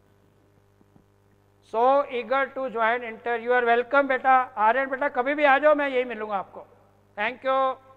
so eager to join inter. You are welcome बेटा। आर्यन बेटा कभी भी आ जाओ, मैं यही मिलूंगा आपको। Thank you.